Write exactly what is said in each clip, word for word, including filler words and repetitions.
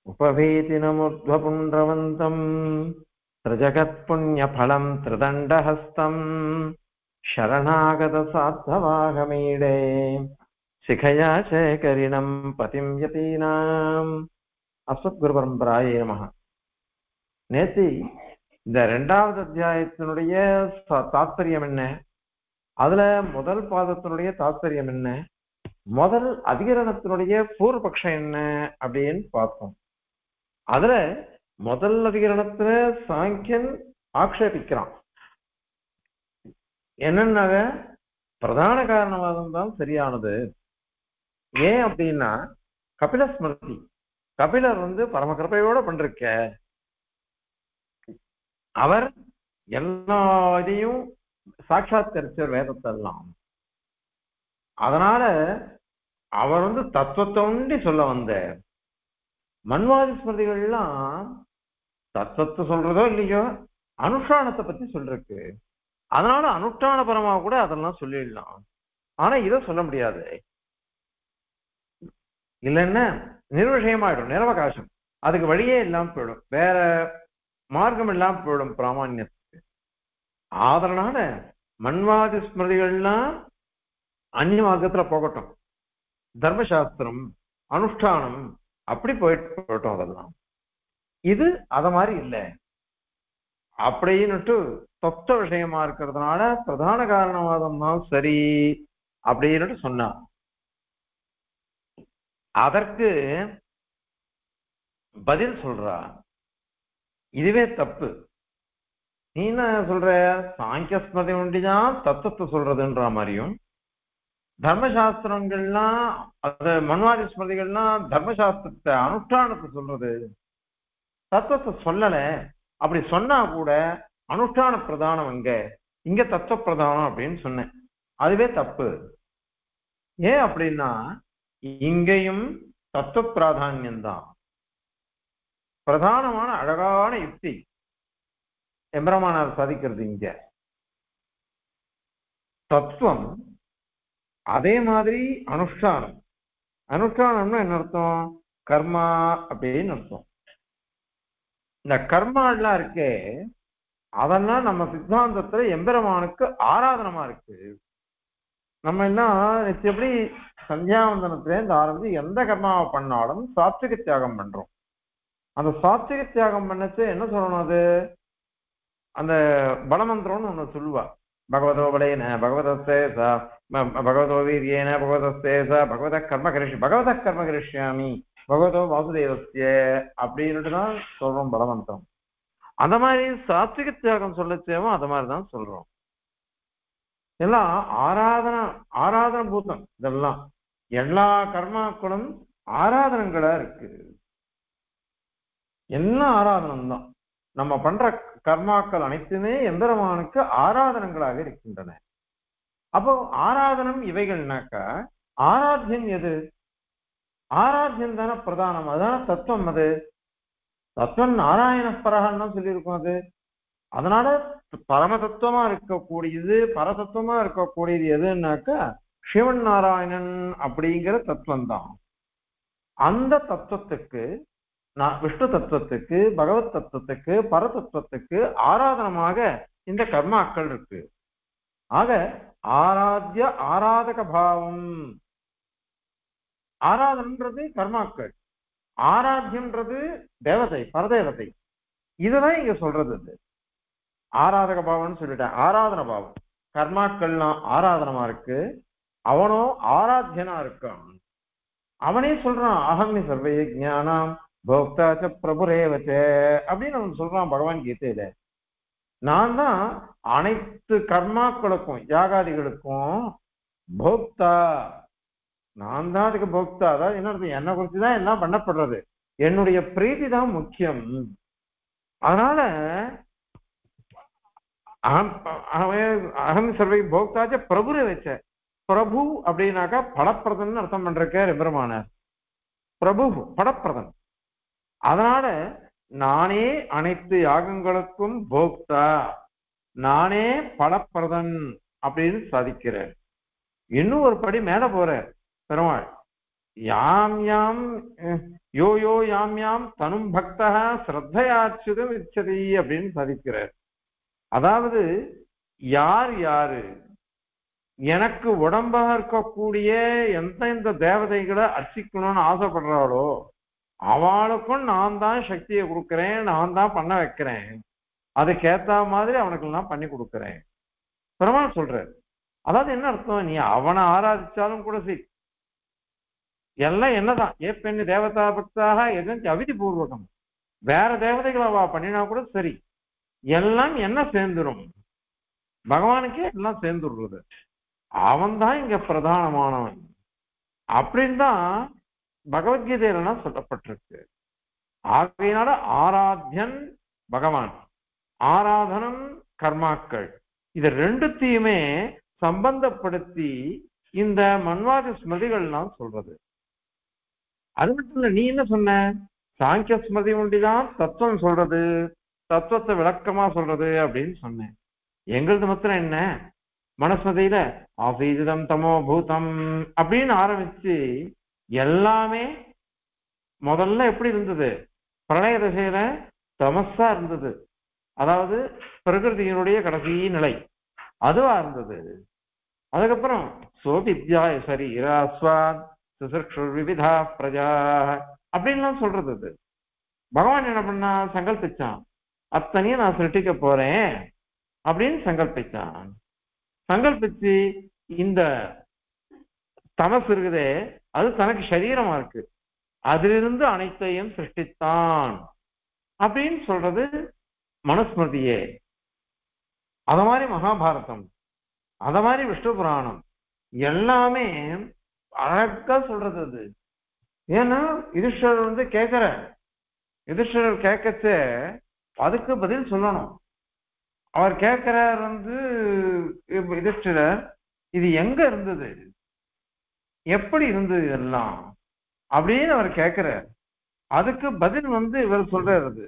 उपवेतिनमुर्ध्वपुण्ड्रवन्तम् त्रिजगत्पुण्यफलम् त्रिदण्डहस्तम् शरणागतसाद्धवाहमीडे शिखया शेखरिणम् पतिम् यतीनाम् அஸ்மத்குருபரம்பராயே நமஹ. நேத்தி இந்த இரண்டாவது அத்தியாயத்தினுடைய தாத்பரியம் என்ன, அதுல முதல் பாதத்தினுடைய தாத்பரியம் என்ன, முதல் அதிகரணத்தினுடைய பூர்வபக்ஷம் என்ன அப்படின்னு பார்த்தோம். அதுல முதல் அதிகரணத்துல சாங்கியன் ஆக்ஷேபிக்கிறான். என்னன்னாக பிரதான காரணவாதம் தான் சரியானது. ஏன் அப்படின்னா கபில ஸ்மிருதி, கபிலர் வந்து பரம கிருபையோட பண்றிருக்க, அவர் எல்லா இதையும் சாட்சாத்கரிச்சர் வேதத்தெல்லாம். அதனால அவர் வந்து தத்துவத்தை ஒண்டி சொல்ல வந்த மன்வாதி ஸ்மிருதிகள்லாம் தத்துவத்தை சொல்றதோ இல்லையோ அனுஷ்டானத்தை பத்தி சொல்றக்கு. அதனால அனுஷ்டான பரமா கூட அதெல்லாம் சொல்லிடலாம். ஆனா இதை சொல்ல முடியாது. இல்லைன்னா நிர்விஷயமாயிடும், நிரவகாசம், அதுக்கு வழியே இல்லாம போயிடும், வேற மார்க்கம் இல்லாம போயிடும் பிராமணியத்துக்கு. அதனால மன்வாதி ஸ்மிருதிகள்லாம் அந்நிய மார்க்கத்துல போகட்டும், தர்மசாஸ்திரம் அனுஷ்டானம் அப்படி போயிட்டு போகட்டும், அதெல்லாம் இது அத மாதிரி இல்லை அப்படின்னுட்டு தத்துவ விஷயமா இருக்கிறதுனால பிரதான காரணவாதம் தான் சரி அப்படின்னுட்டு சொன்னார். அதற்கு பதில் சொல்றா, இதுவே தப்பு. நீ என்ன சொல்ற, சாங்கிய ஸ்மிருதி ஒண்டிதான் தத்துவத்தை சொல்றதுன்ற மாதிரியும், தர்மசாஸ்திரங்கள்லாம் அது மன்வாதி ஸ்மிருதிகள்லாம் தர்மசாஸ்திரத்தை அனுஷ்டானத்தை சொல்றது, தத்துவத்தை சொல்லல. அப்படி சொன்னா கூட அனுஷ்டான பிரதானம் அங்க, இங்க தத்துவ பிரதானம் அப்படின்னு சொன்னேன். அதுவே தப்பு. ஏன் அப்படின்னா இங்கேயும் தத்துவ பிராதானியம்தான் பிரதானமான அழகான யுக்தி எம்பெருமானார் சாதிக்கிறது. இங்க தத்துவம், அதே மாதிரி அனுஷ்டானம். அனுஷ்டானம்னா என்ன அர்த்தம், கர்மா அப்படின்னு அர்த்தம். இந்த கர்மா எல்லாம் இருக்கே அதெல்லாம் நம்ம சித்தாந்தத்துல எம்பெருமானுக்கு ஆராதனமா இருக்கு. நம்ம எல்லாம் எப்படி சந்தியாவந்தனத்திலேருந்து ஆரம்பிச்சு எந்த கர்மாவை பண்ணாலும் சாத்விக தியாகம் பண்றோம். அந்த சாத்விக தியாகம் பண்ணச்சு என்ன சொல்லணும், அது அந்த பலமந்திரம்னு ஒண்ணு சொல்லுவா. பகவதோ பலேன பகவதஸ்தேச பகவதோ வீரியேன பகவதஸ்தேச பகவத கர்ம கரிஷ் பகவத கர்ம கரிஷ்யாமி பகவதோ வாசுதேவஸ்ய அப்படின்னுட்டு தான் சொல்றோம் பலமந்திரம். அந்த மாதிரி சாத்விக தியாகம் சொல்லச்சேவும் அது மாதிரிதான் சொல்றோம். எல்லாம் ஆராதனா ஆராதன பூத்தம். இதெல்லாம் எல்லா கர்மாக்களும் ஆராதனங்களா இருக்கு. எல்லாம் ஆராதனம் தான். நம்ம பண்ற கர்மாக்கள் அனைத்துமே எம்பெருமானுக்கு ஆராதனங்களாக இருக்கின்றன. அப்போ ஆராதனம் இவைகள்னாக்கா ஆராத்தியம் எது, ஆராத்தியம் தானே பிரதானம், அதான தத்துவம். அது தத்துவம் நாராயண பரகன்னு சொல்லியிருக்கும். அது அதனால பரம தத்துவமா இருக்கக்கூடியது, பரதத்துவமா இருக்கக்கூடியது எதுன்னாக்கா சிவன் நாராயணன் அப்படிங்கிற தத்துவம் தான். அந்த தத்துவத்துக்கு, விஷ்ணு தத்துவத்துக்கு, பகவத் தத்துவத்துக்கு, பரதத்துவத்துக்கு ஆராதனமாக இந்த கர்மாக்கள் இருக்கு. ஆக ஆராத்திய ஆராதக பாவம், ஆராதனன்றது கர்மாக்கள், ஆராத்தியன்றது தேவதை, பரதேவதை. இதுதான் இங்க சொல்றது. அது ஆராதக பாவம்னு சொல்லிட்டேன். ஆராதன பாவம், கர்மாக்கள்லாம் ஆராதனமா இருக்கு, அவனோ ஆராத்தியனா இருக்கான். அவனே சொல்றான் அகமி சர்வே ஞானம் போக்தாச்ச பிரபுரேவச்ச அப்படின்னு அவன் சொல்றான் பகவான்கீதையில. நான் தான் அனைத்து கர்மாக்களுக்கும் யாகாதிகளுக்கும் போக்தா, நான் தான் அதுக்கு போக்தா. அதாவது என்ன அர்த்தம், என்னை குறிச்சுதான் எல்லாம் பண்ணப்படுறது, என்னுடைய பிரீதி தான் முக்கியம். அதனால அகம் சர்வை போக்தாச்ச பிரபுரை வச்ச, பிரபு அப்படின்னாக்கா படப்பிரதன் அர்த்தம் பண்றக்க எம்பெருமானார். பிரபு படப்பிரதன். அதனால நானே அனைத்து யாகங்களுக்கும் போக்தா, நானே பலப்பிரதன் அப்படின்னு சாதிக்கிறேன். இன்னும் ஒரு படி மேல போற பெருமாள். யாம் யாம் அஹ், யோ யோ யாம் யாம் தனும் பக்தா ஸ்ரத்தையாச்சுதம் இச்சதி அப்படின்னு சாதிக்கிறார். அதாவது யார் யாரு எனக்கு உடம்பாக இருக்கக்கூடிய எந்த எந்த தேவதைகளை அர்ச்சிக்கணும்னு ஆசைப்படுறாளோ அவளுக்கும் நான் தான் சக்தியை கொடுக்கிறேன், நான் தான் பண்ண வைக்கிறேன், அதுக்கேத்த மாதிரி அவனுக்கு எல்லாம் பண்ணி கொடுக்கிறேன் பெருமாள் சொல்றாரு. அதாவது என்ன அர்த்தம், நீ அவனை ஆராதிச்சாலும் கூட சரி, எல்லாம் என்னதான் ஏ பெண்ணு தேவதா பக்தாக எதுவும் அவிதி பூர்வகம், வேற தேவதைகளை அவ பண்ணினா கூட சரி, எல்லாம் என்ன சேர்ந்துரும், பகவானுக்கே எல்லாம் சேர்ந்துடுறது. அவன் தான் இங்க பிரதானமானவன் அப்படின்னு தான் பகவத்கீதையிலாம் சொல்லப்பட்டிருக்கு. ஆகையினால ஆராத்தியன் பகவான், ஆராதனம் கர்மாக்கள், இது ரெண்டுத்தையுமே சம்பந்தப்படுத்தி இந்த மன்வாதி ஸ்மிருதிகள்லாம் சொல்றது. அது மட்டும் இல்ல, நீ என்ன சொன்ன, சாங்கிய ஸ்மிருதி ஒண்டிதான் தத்துவம் சொல்றது, தத்துவத்தை விளக்கமா சொல்றது அப்படின்னு சொன்னேன். எங்களது மாத்திரம் என்ன, மனஸ்மதியில ஆசீதம் தமோ பூதம் அப்படின்னு ஆரம்பிச்சு எல்லாமே முதல்ல எப்படி இருந்தது, பிரளய தசையில தமஸா இருந்தது, அதாவது பிரகிருதியினுடைய கடைசி நிலை அதுவா இருந்தது. அதுக்கப்புறம் சோபித்யாய சரீராஸ்வாத் சுசுக்ஷு விவிதா பிரஜா அப்படின்லாம் சொல்றது. அது பகவான் என்ன பண்ணா, சங்கல்பிச்சான், அத்தனையும் நான் சிருஷ்டிக்க போறேன் அப்படின்னு சங்கல்பிச்சான். சங்கல்பிச்சு இந்த தமஸ் இருக்குதே அது தனக்கு சரீரமா இருக்கு, அதிலிருந்து அனைத்தையும் சிருஷ்டித்தான் அப்படின்னு சொல்றது மனுஸ்மிருதியே. அத மாதிரி மகாபாரதம், அத மாதிரி விஷ்ணு புராணம் எல்லாமே அழகா சொல்றது. அது ஏன்னா யுதிஷ்டர் வந்து கேட்கிற, யுதிஷ்டர் கேட்கச்ச அதுக்கு பதில் சொல்லணும். அவர் கேட்கிறார் வந்து யுதிஷ்டர் இது எங்க இருந்தது, எப்படி இருந்தது இதெல்லாம் அப்படின்னு அவர் கேட்கிறார். அதுக்கு பதில் வந்து இவர் சொல்றாரு,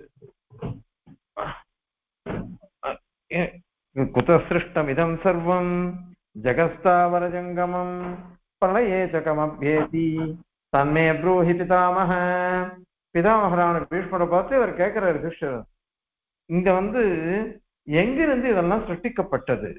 குத சிருஷ்டம் இதம் சர்வம் ஜகஸ்தாவர ஜங்கமம் பிரளயே சகமப்யேதி தன்மே ப்ரூஹி பிதாமக. பிதாமகரான பீஷ்மரை பார்த்து இவர் கேட்கிறாரு யுதிஷ்டர், இங்க வந்து எங்கிருந்து இதெல்லாம் சிருஷ்டிக்கப்பட்டது,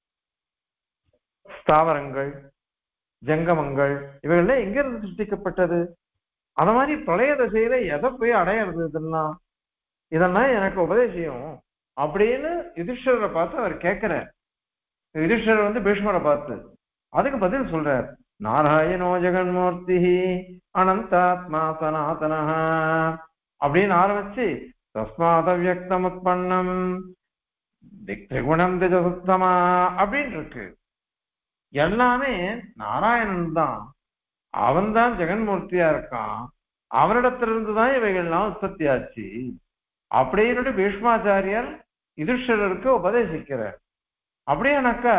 ஸ்தாவரங்கள் ஜங்கமங்கள் இவைகள்ல எங்கிருந்து சிருஷ்டிக்கப்பட்டது, அத மாதிரி பிரளய தசையில எதை போய் அடையிறது, இதெல்லாம் இதெல்லாம் எனக்கு உபதேசியம் அப்படின்னு யுதிஷ்டரை பார்த்து அவர் கேட்கிறார். யுதிஷ்டர் வந்து பீஷ்மரை பார்த்து அதுக்கு பதில் சொல்றார், நாராயணோ ஜெகன்மூர்த்தி அனந்தாத்மா சனாதனா அப்படின்னு ஆரம்பிச்சு தஸ்மாத வியக்தம் உத்பன்னம் திரிகுணம் திஜசுத்தமா அப்படின்னு இருக்கு. எல்லாமே நாராயணன் தான், அவன் தான் ஜெகன்மூர்த்தியா இருக்கான், அவரிடத்திலிருந்து தான் இவைகள்லாம் உற்பத்தி ஆச்சு அப்படின்னு பீஷ்மாச்சாரியர் யுதிஷ்டருக்கு உபதேசிக்கிறார். அப்படியானாக்கா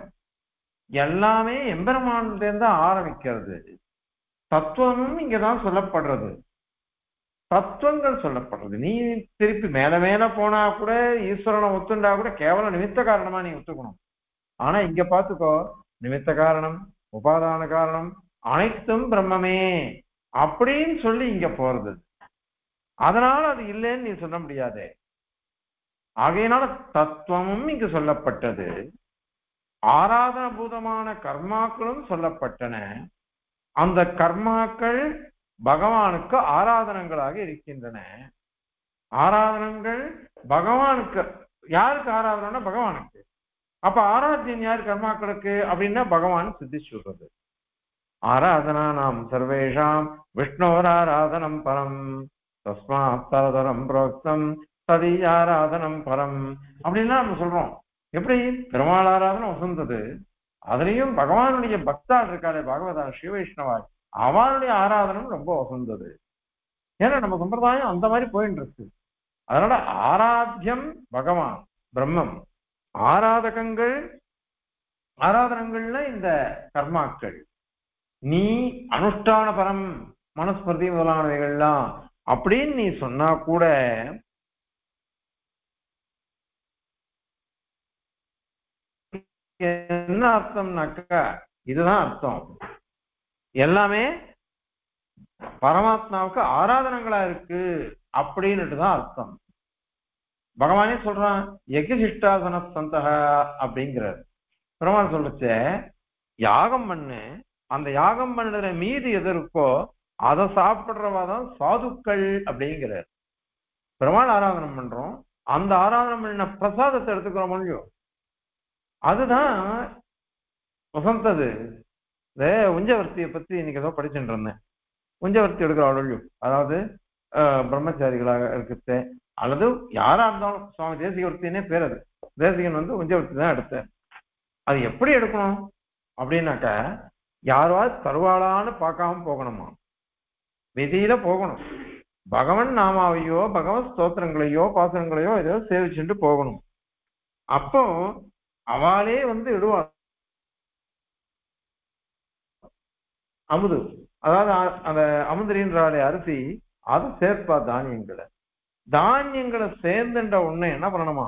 எல்லாமே எம்பெருமான்லேருந்து ஆரம்பிக்கிறது. தத்துவமும் இங்கதான் சொல்லப்படுறது, தத்துவங்கள் சொல்லப்படுறது. நீ திருப்பி மேல மேல போனா கூட ஈஸ்வரனை ஒத்துண்டா கூட கேவலம் நிமித்த காரணமா நீ ஒத்துக்கணும். ஆனா இங்க பாத்துக்கோ, நிமித்த காரணம் உபாதான காரணம் அனைத்தும் பிரம்மமே அப்படின்னு சொல்லி இங்க போறது. அதனால அது இல்லைன்னு நீ சொல்ல முடியாதே. ஆகையினால தத்துவமும் இங்கு சொல்லப்பட்டது, ஆராதன பூதமான கர்மாக்களும் சொல்லப்பட்டன. அந்த கர்மாக்கள் பகவானுக்கு ஆராதனங்களாக இருக்கின்றன. ஆராதனங்கள் பகவானுக்கு, யாருக்கு ஆராதனை, பகவானுக்கு. அப்ப ஆராத்தியன் யார் கர்மாக்களுக்கு அப்படின்னா பகவான் சித்தி சொல்றது. ஆராதனா நாம் சர்வேஷாம் விஷ்ணோராராதனம் பரம் தஸ்மாத் பரதரம் புரோக்தம் ததீயாராதனம் பரம் அப்படின்னா நம்ம சொல்றோம். எப்படி பெருமாள் ஆராதனை வசந்தது, அதுலயும் பகவானுடைய பக்தாள் இருக்காளே பாகவதா ஸ்ரீ வைஷ்ணவா, அவனுடைய ஆராதனம் ரொம்ப வசந்தது. ஏன்னா நம்ம சம்பிரதாயம் அந்த மாதிரி போயிட்டு இருக்கு. அதனால ஆராத்தியம் பகவான் பிரம்மம், ஆராதகங்கள் ஆராதனங்கள்ல இந்த கர்மாக்கள், நீ அனுஷ்டான பரம் மனுஸ்மிருதி முதலானவைகள்லாம் அப்படின்னு நீ சொன்னா கூட என்ன அர்த்தம்னாக்கா இதுதான் அர்த்தம். எல்லாமே பரமாத்மாவுக்கு ஆராதனங்களா இருக்கு அப்படின்னுட்டு தான் அர்த்தம். பகவானே சொல்றான் யஜ்ஞசிஷ்டாசன சந்தக அப்படிங்கிறார். பெருமாள் சொல்லுச்ச யாகம் பண்ணு, அந்த யாகம் பண்ணுற மீது எது இருக்கோ அதை சாப்பிடுறவாதான் சாதுக்கள் அப்படிங்கிறார். பெருமாள் ஆராதனம் பண்றோம், அந்த ஆராதனம் பண்ண பிரசாதத்தை எடுத்துக்கிறோம் இல்லையோ, அதுதான் வசந்தது. இந்த உஞ்சவர்த்தியை பத்தி இன்னைக்கு ஏதோ படிச்சுட்டு இருந்தேன். உஞ்சவர்த்தி எடுக்கிற இல்லையோ, அதாவது பிரம்மச்சாரிகளாக இருக்கிறது அல்லது யாரா இருந்தாலும் சுவாமி தேசிகவர்த்தினே பேர். அது தேசிகன் வந்து உஞ்சவர்த்தி தான் எடுத்தேன். அது எப்படி எடுக்கணும் அப்படின்னாக்க யாராவது தருவாளான்னு பார்க்காம போகணுமா, விதியில போகணும். பகவன் நாமாவையோ பகவத் ஸ்தோத்திரங்களையோ பாசனங்களையோ ஏதோ சேவிச்சுட்டு போகணும். அப்போ அவளே வந்து இடுவாள் அமுது, அதாவது அந்த அமுதிரின்றாலே அரிசி, அதை சேர்ப்பா தானியங்களை. தானியங்களை சேர்ந்துன்ற உடனே என்ன பண்ணணுமா,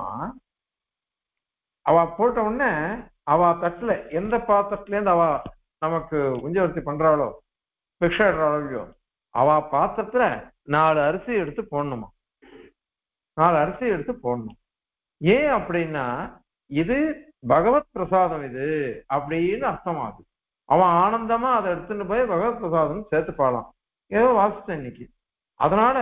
அவ போட்ட உடனே அவ தட்டுல எந்த பாத்திரத்துல இருந்து அவ நமக்கு உஞ்சவர்த்தி பண்றாளோ பிக்ஷை இடுறாளோ அவ பாத்திரத்துல நாலு அரிசி எடுத்து போடணுமா, நாலு அரிசி எடுத்து போடணும். ஏன் அப்படின்னா இது பகவத் பிரசாதம் இது அப்படின்னு அர்த்தமாகுது. அவன் ஆனந்தமா அதை எடுத்துட்டு போய் பகவத் பிரசாதம் சேர்த்துப்பாளாம். ஏதோ வாசிச்சேன் இன்னைக்கு. அதனால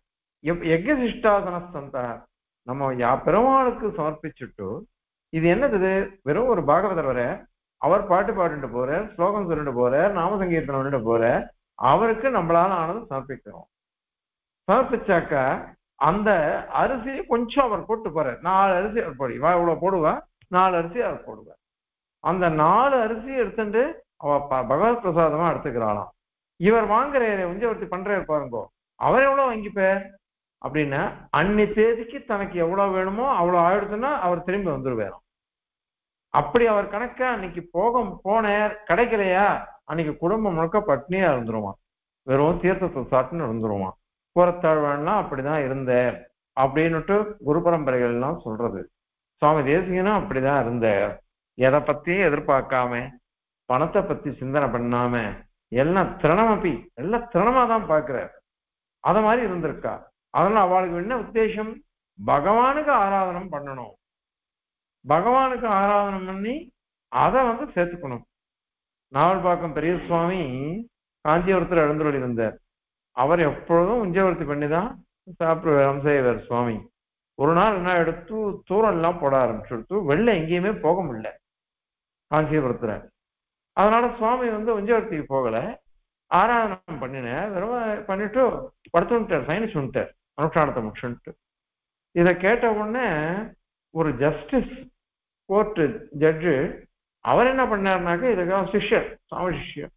யஜ்ஞசிஷ்டாசன சந்த நம்ம யா பெருமாளுக்கு சமர்ப்பிச்சுட்டு, இது என்னது, வெறும் ஒரு பாகவதர் வர அவர் பாட்டு பாடிட்டு போற, ஸ்லோகம் சொல்லிட்டு போற, நாம சங்கீர்த்தனம் பண்ணிட்டு போற, அவருக்கு நம்மளால ஆனது சமர்ப்பிக்கிறோம். சமர்ப்பிச்சாக்க அந்த அரிசியை கொஞ்சம் அவர் போட்டு போற, நாலு அரிசி அவர் போடி வா இவ்வளவு போடுவா, நாலு அரிசி அவர் போடுவார். அந்த நாலு அரிசியை எடுத்துட்டு அவ பகவத் பிரசாதமா எடுத்துக்கிறாளாம். இவர் வாங்குற உஞ்சவர்த்தி பண்றாரு பாருங்கோ, அவர் எவ்வளவு வாங்கிப்பார் அப்படின்னா அன்னி தேதிக்கு தனக்கு எவ்வளவு வேணுமோ அவ்வளவு ஆயிடுச்சுன்னா அவர் திரும்பி வந்துருவாராம். அப்படி அவர் கணக்க அன்னைக்கு போக போன கிடைக்கலையா அன்னைக்கு குடும்பம் முழுக்க பட்னியா இருந்துருவான், வெறும் தீர்த்தத்தை சாட்டுன்னு இருந்துருவான். புறத்தாழ்வான்லாம் அப்படிதான் இருந்த அப்படின்னுட்டு குரு பரம்பரைகள் எல்லாம் சொல்றது. சுவாமி தேசிகனும் அப்படிதான் இருந்த, எதை பத்தியும் எதிர்பார்க்காம பணத்தை பத்தி சிந்தனை பண்ணாம எல்லாம் திரணமப்பி எல்லாம் திரணமா தான் பாக்குறார். அத மாதிரி இருந்திருக்கா. அதனால அவளுக்கு என்ன உத்தேசம், பகவானுக்கு ஆராதனம் பண்ணணும், பகவானுக்கு ஆராதனம் பண்ணி அதை வந்து சேர்த்துக்கணும். நாவல்பாக்கம் பெரிய சுவாமி காஞ்சிபுரத்தில் எழுந்தருளி இருந்தார். அவர் எப்பொழுதும் உஞ்சவர்த்தி பண்ணிதான் சாப்பிடுவார் செய்வார் சுவாமி. ஒரு நாள் என்ன எடுத்து தூரம் எல்லாம் போட ஆரம்பிச்சுடுத்து, வெளில எங்கேயுமே போக முடியல காஞ்சிபுரத்துல. அதனால சுவாமி வந்து உஞ்சவர்த்திக்கு போகல, ஆராதனம் பண்ணினேன், வெறும் பண்ணிட்டு படுத்து விட்டார், சைனிஸ் விட்டார் அனுஷ்டானத்தை முடிச்சுட்டு. இதை கேட்ட உடனே ஒரு ஜஸ்டிஸ் கோர்ட்டு ஜட்ஜு அவர் என்ன பண்ணாருனாக்க, இதுக்காக சிஷ்யர் சுவாமி சிஷ்யர்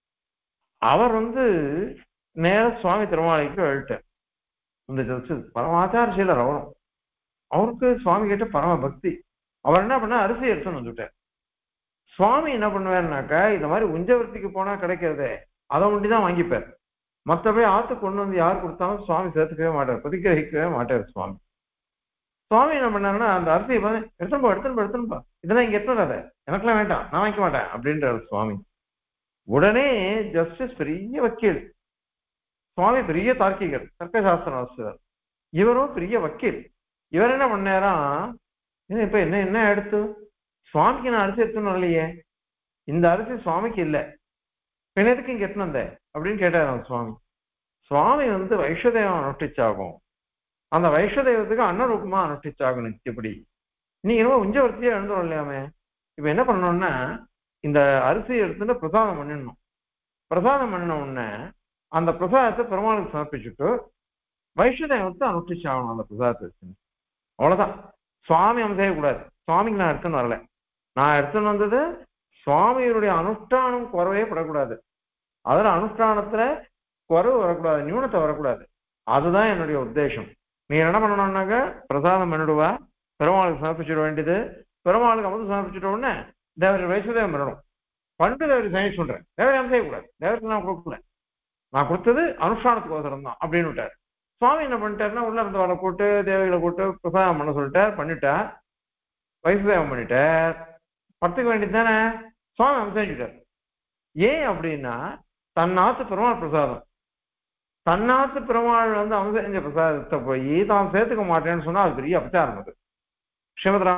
அவர் வந்து நேர சுவாமி திருமாலைக்கு எழுட்டார். இந்த ஜஸ்டிஸ் பரமாச்சாரசீலர் அவரும், அவருக்கு சுவாமி கிட்ட பரம பக்தி. அவர் என்ன பண்ண அரிசி எடுத்துன்னு வந்துட்டார். சுவாமி என்ன பண்ணுவாருனாக்கா, இந்த மாதிரி உஞ்சவர்த்திக்கு போனா கிடைக்கிறதே அதை ஒண்டிதான் வாங்கிப்பார். மற்றபடி ஆத்து கொண்டு வந்து யார் கொடுத்தாலும் சுவாமி சேர்த்துக்கவே மாட்டார், பிரதிகிரகிக்கவே மாட்டார் சுவாமி. சுவாமி என்ன பண்ணாருன்னா அந்த அரிசியை பார்த்து எடுத்துன்பா எடுத்துன்பா எடுத்துன்பா இதெல்லாம் இங்க எடுத்துடாத, எனக்கெல்லாம் வேண்டாம், நான் வாங்கிக்க மாட்டேன் அப்படின்றாரு சுவாமி. உடனே ஜஸ்டிஸ் பெரிய வக்கீல், சுவாமி பெரிய தார்க்கிகர் தர்க்கசாஸ்திர ஆசிரியர், இவரும் பெரிய வக்கீல். இவர் என்ன பண்ணாராம், இப்ப என்ன என்ன எடுத்து சுவாமிக்கு நான் அரிசி எடுத்துன்னு இல்லையே, இந்த அரிசி சுவாமிக்கு இல்லை, பின்னதுக்கு இங்க எத்தனை வந்த அப்படின்னு கேட்டாராம் சுவாமி. சுவாமி வந்து வைஷ்ணதேவம் அனுஷ்டிச்சாகும், அந்த வைஷ்ணதேவத்துக்கு அன்னரூபமா அனுஷ்டிச்சாகும் நித்தியப்படி. நீ என்னமோ உஞ்சவர்த்தியா எழுந்துடும் இல்லையாமே, இப்ப என்ன பண்ணணும்னா இந்த அரிசியை எடுத்துட்டு பிரசாதம் பண்ணிடணும். பிரசாதம் பண்ணின உடனே அந்த பிரசாதத்தை பெருமாளுக்கு சமர்ப்பிச்சுட்டு வைஷ்ணதேவத்தை அனுஷ்டிச்சாகணும் அந்த பிரசாதத்தை வச்சு. அவ்வளவுதான். சுவாமி அம்சம் செய்யக்கூடாது, சுவாமிக்கு நான் எடுத்துன்னு வரல, நான் எடுத்துன்னு வந்தது சுவாமியினுடைய அனுஷ்டானம் குறவே படக்கூடாது, அதுல அனுஷ்டானத்துல குறவு வரக்கூடாது, நியூனத்தை வரக்கூடாது. அதுதான் என்னுடைய உத்தேசம். நீ என்ன பண்ணணும்னாக்க பிரசாதம் பண்ணிடுவா, பெருமாளுக்கு சமர்ப்பிச்சிட வேண்டியது, பெருமாளுக்கு அமுது சமர்ப்பிச்சிட்ட உடனே தேவர் வைஷ்ணதேவம் பண்ணணும். பண்டு தேவருக்கு சயின்ஸ் சொல்றேன், தேவரை அம்சம் செய்யக்கூடாது, தேவருக்கு நான் கொடுக்கல, நான் கொடுத்தது அனுஷ்டானத்துக்கு அவசரம் தான் அப்படின்னு விட்டார். சுவாமி என்ன பண்ணிட்டாருன்னா உள்ள இருந்தவரை கூட்டு தேவைகளை கூட்டு பிரசாதம் பண்ண சொல்லிட்டார், பண்ணிட்டார், வைஷ்ணதேவம் பண்ணிட்டார், படுத்துக்க வேண்டியது தானே. சுவாமி அம்சம் செஞ்சுட்டார். ஏன் அப்படின்னா தன் நாத்து பெருமாள் பிரசாதம், தன்னாத்து பெருமாள் வந்து அவங்க செஞ்ச பிரசாதத்தை போய் தான் சேர்த்துக்க மாட்டேன்னு சொன்னா அது பெரிய அபச்சாரம். அது ஸ்ரீமத்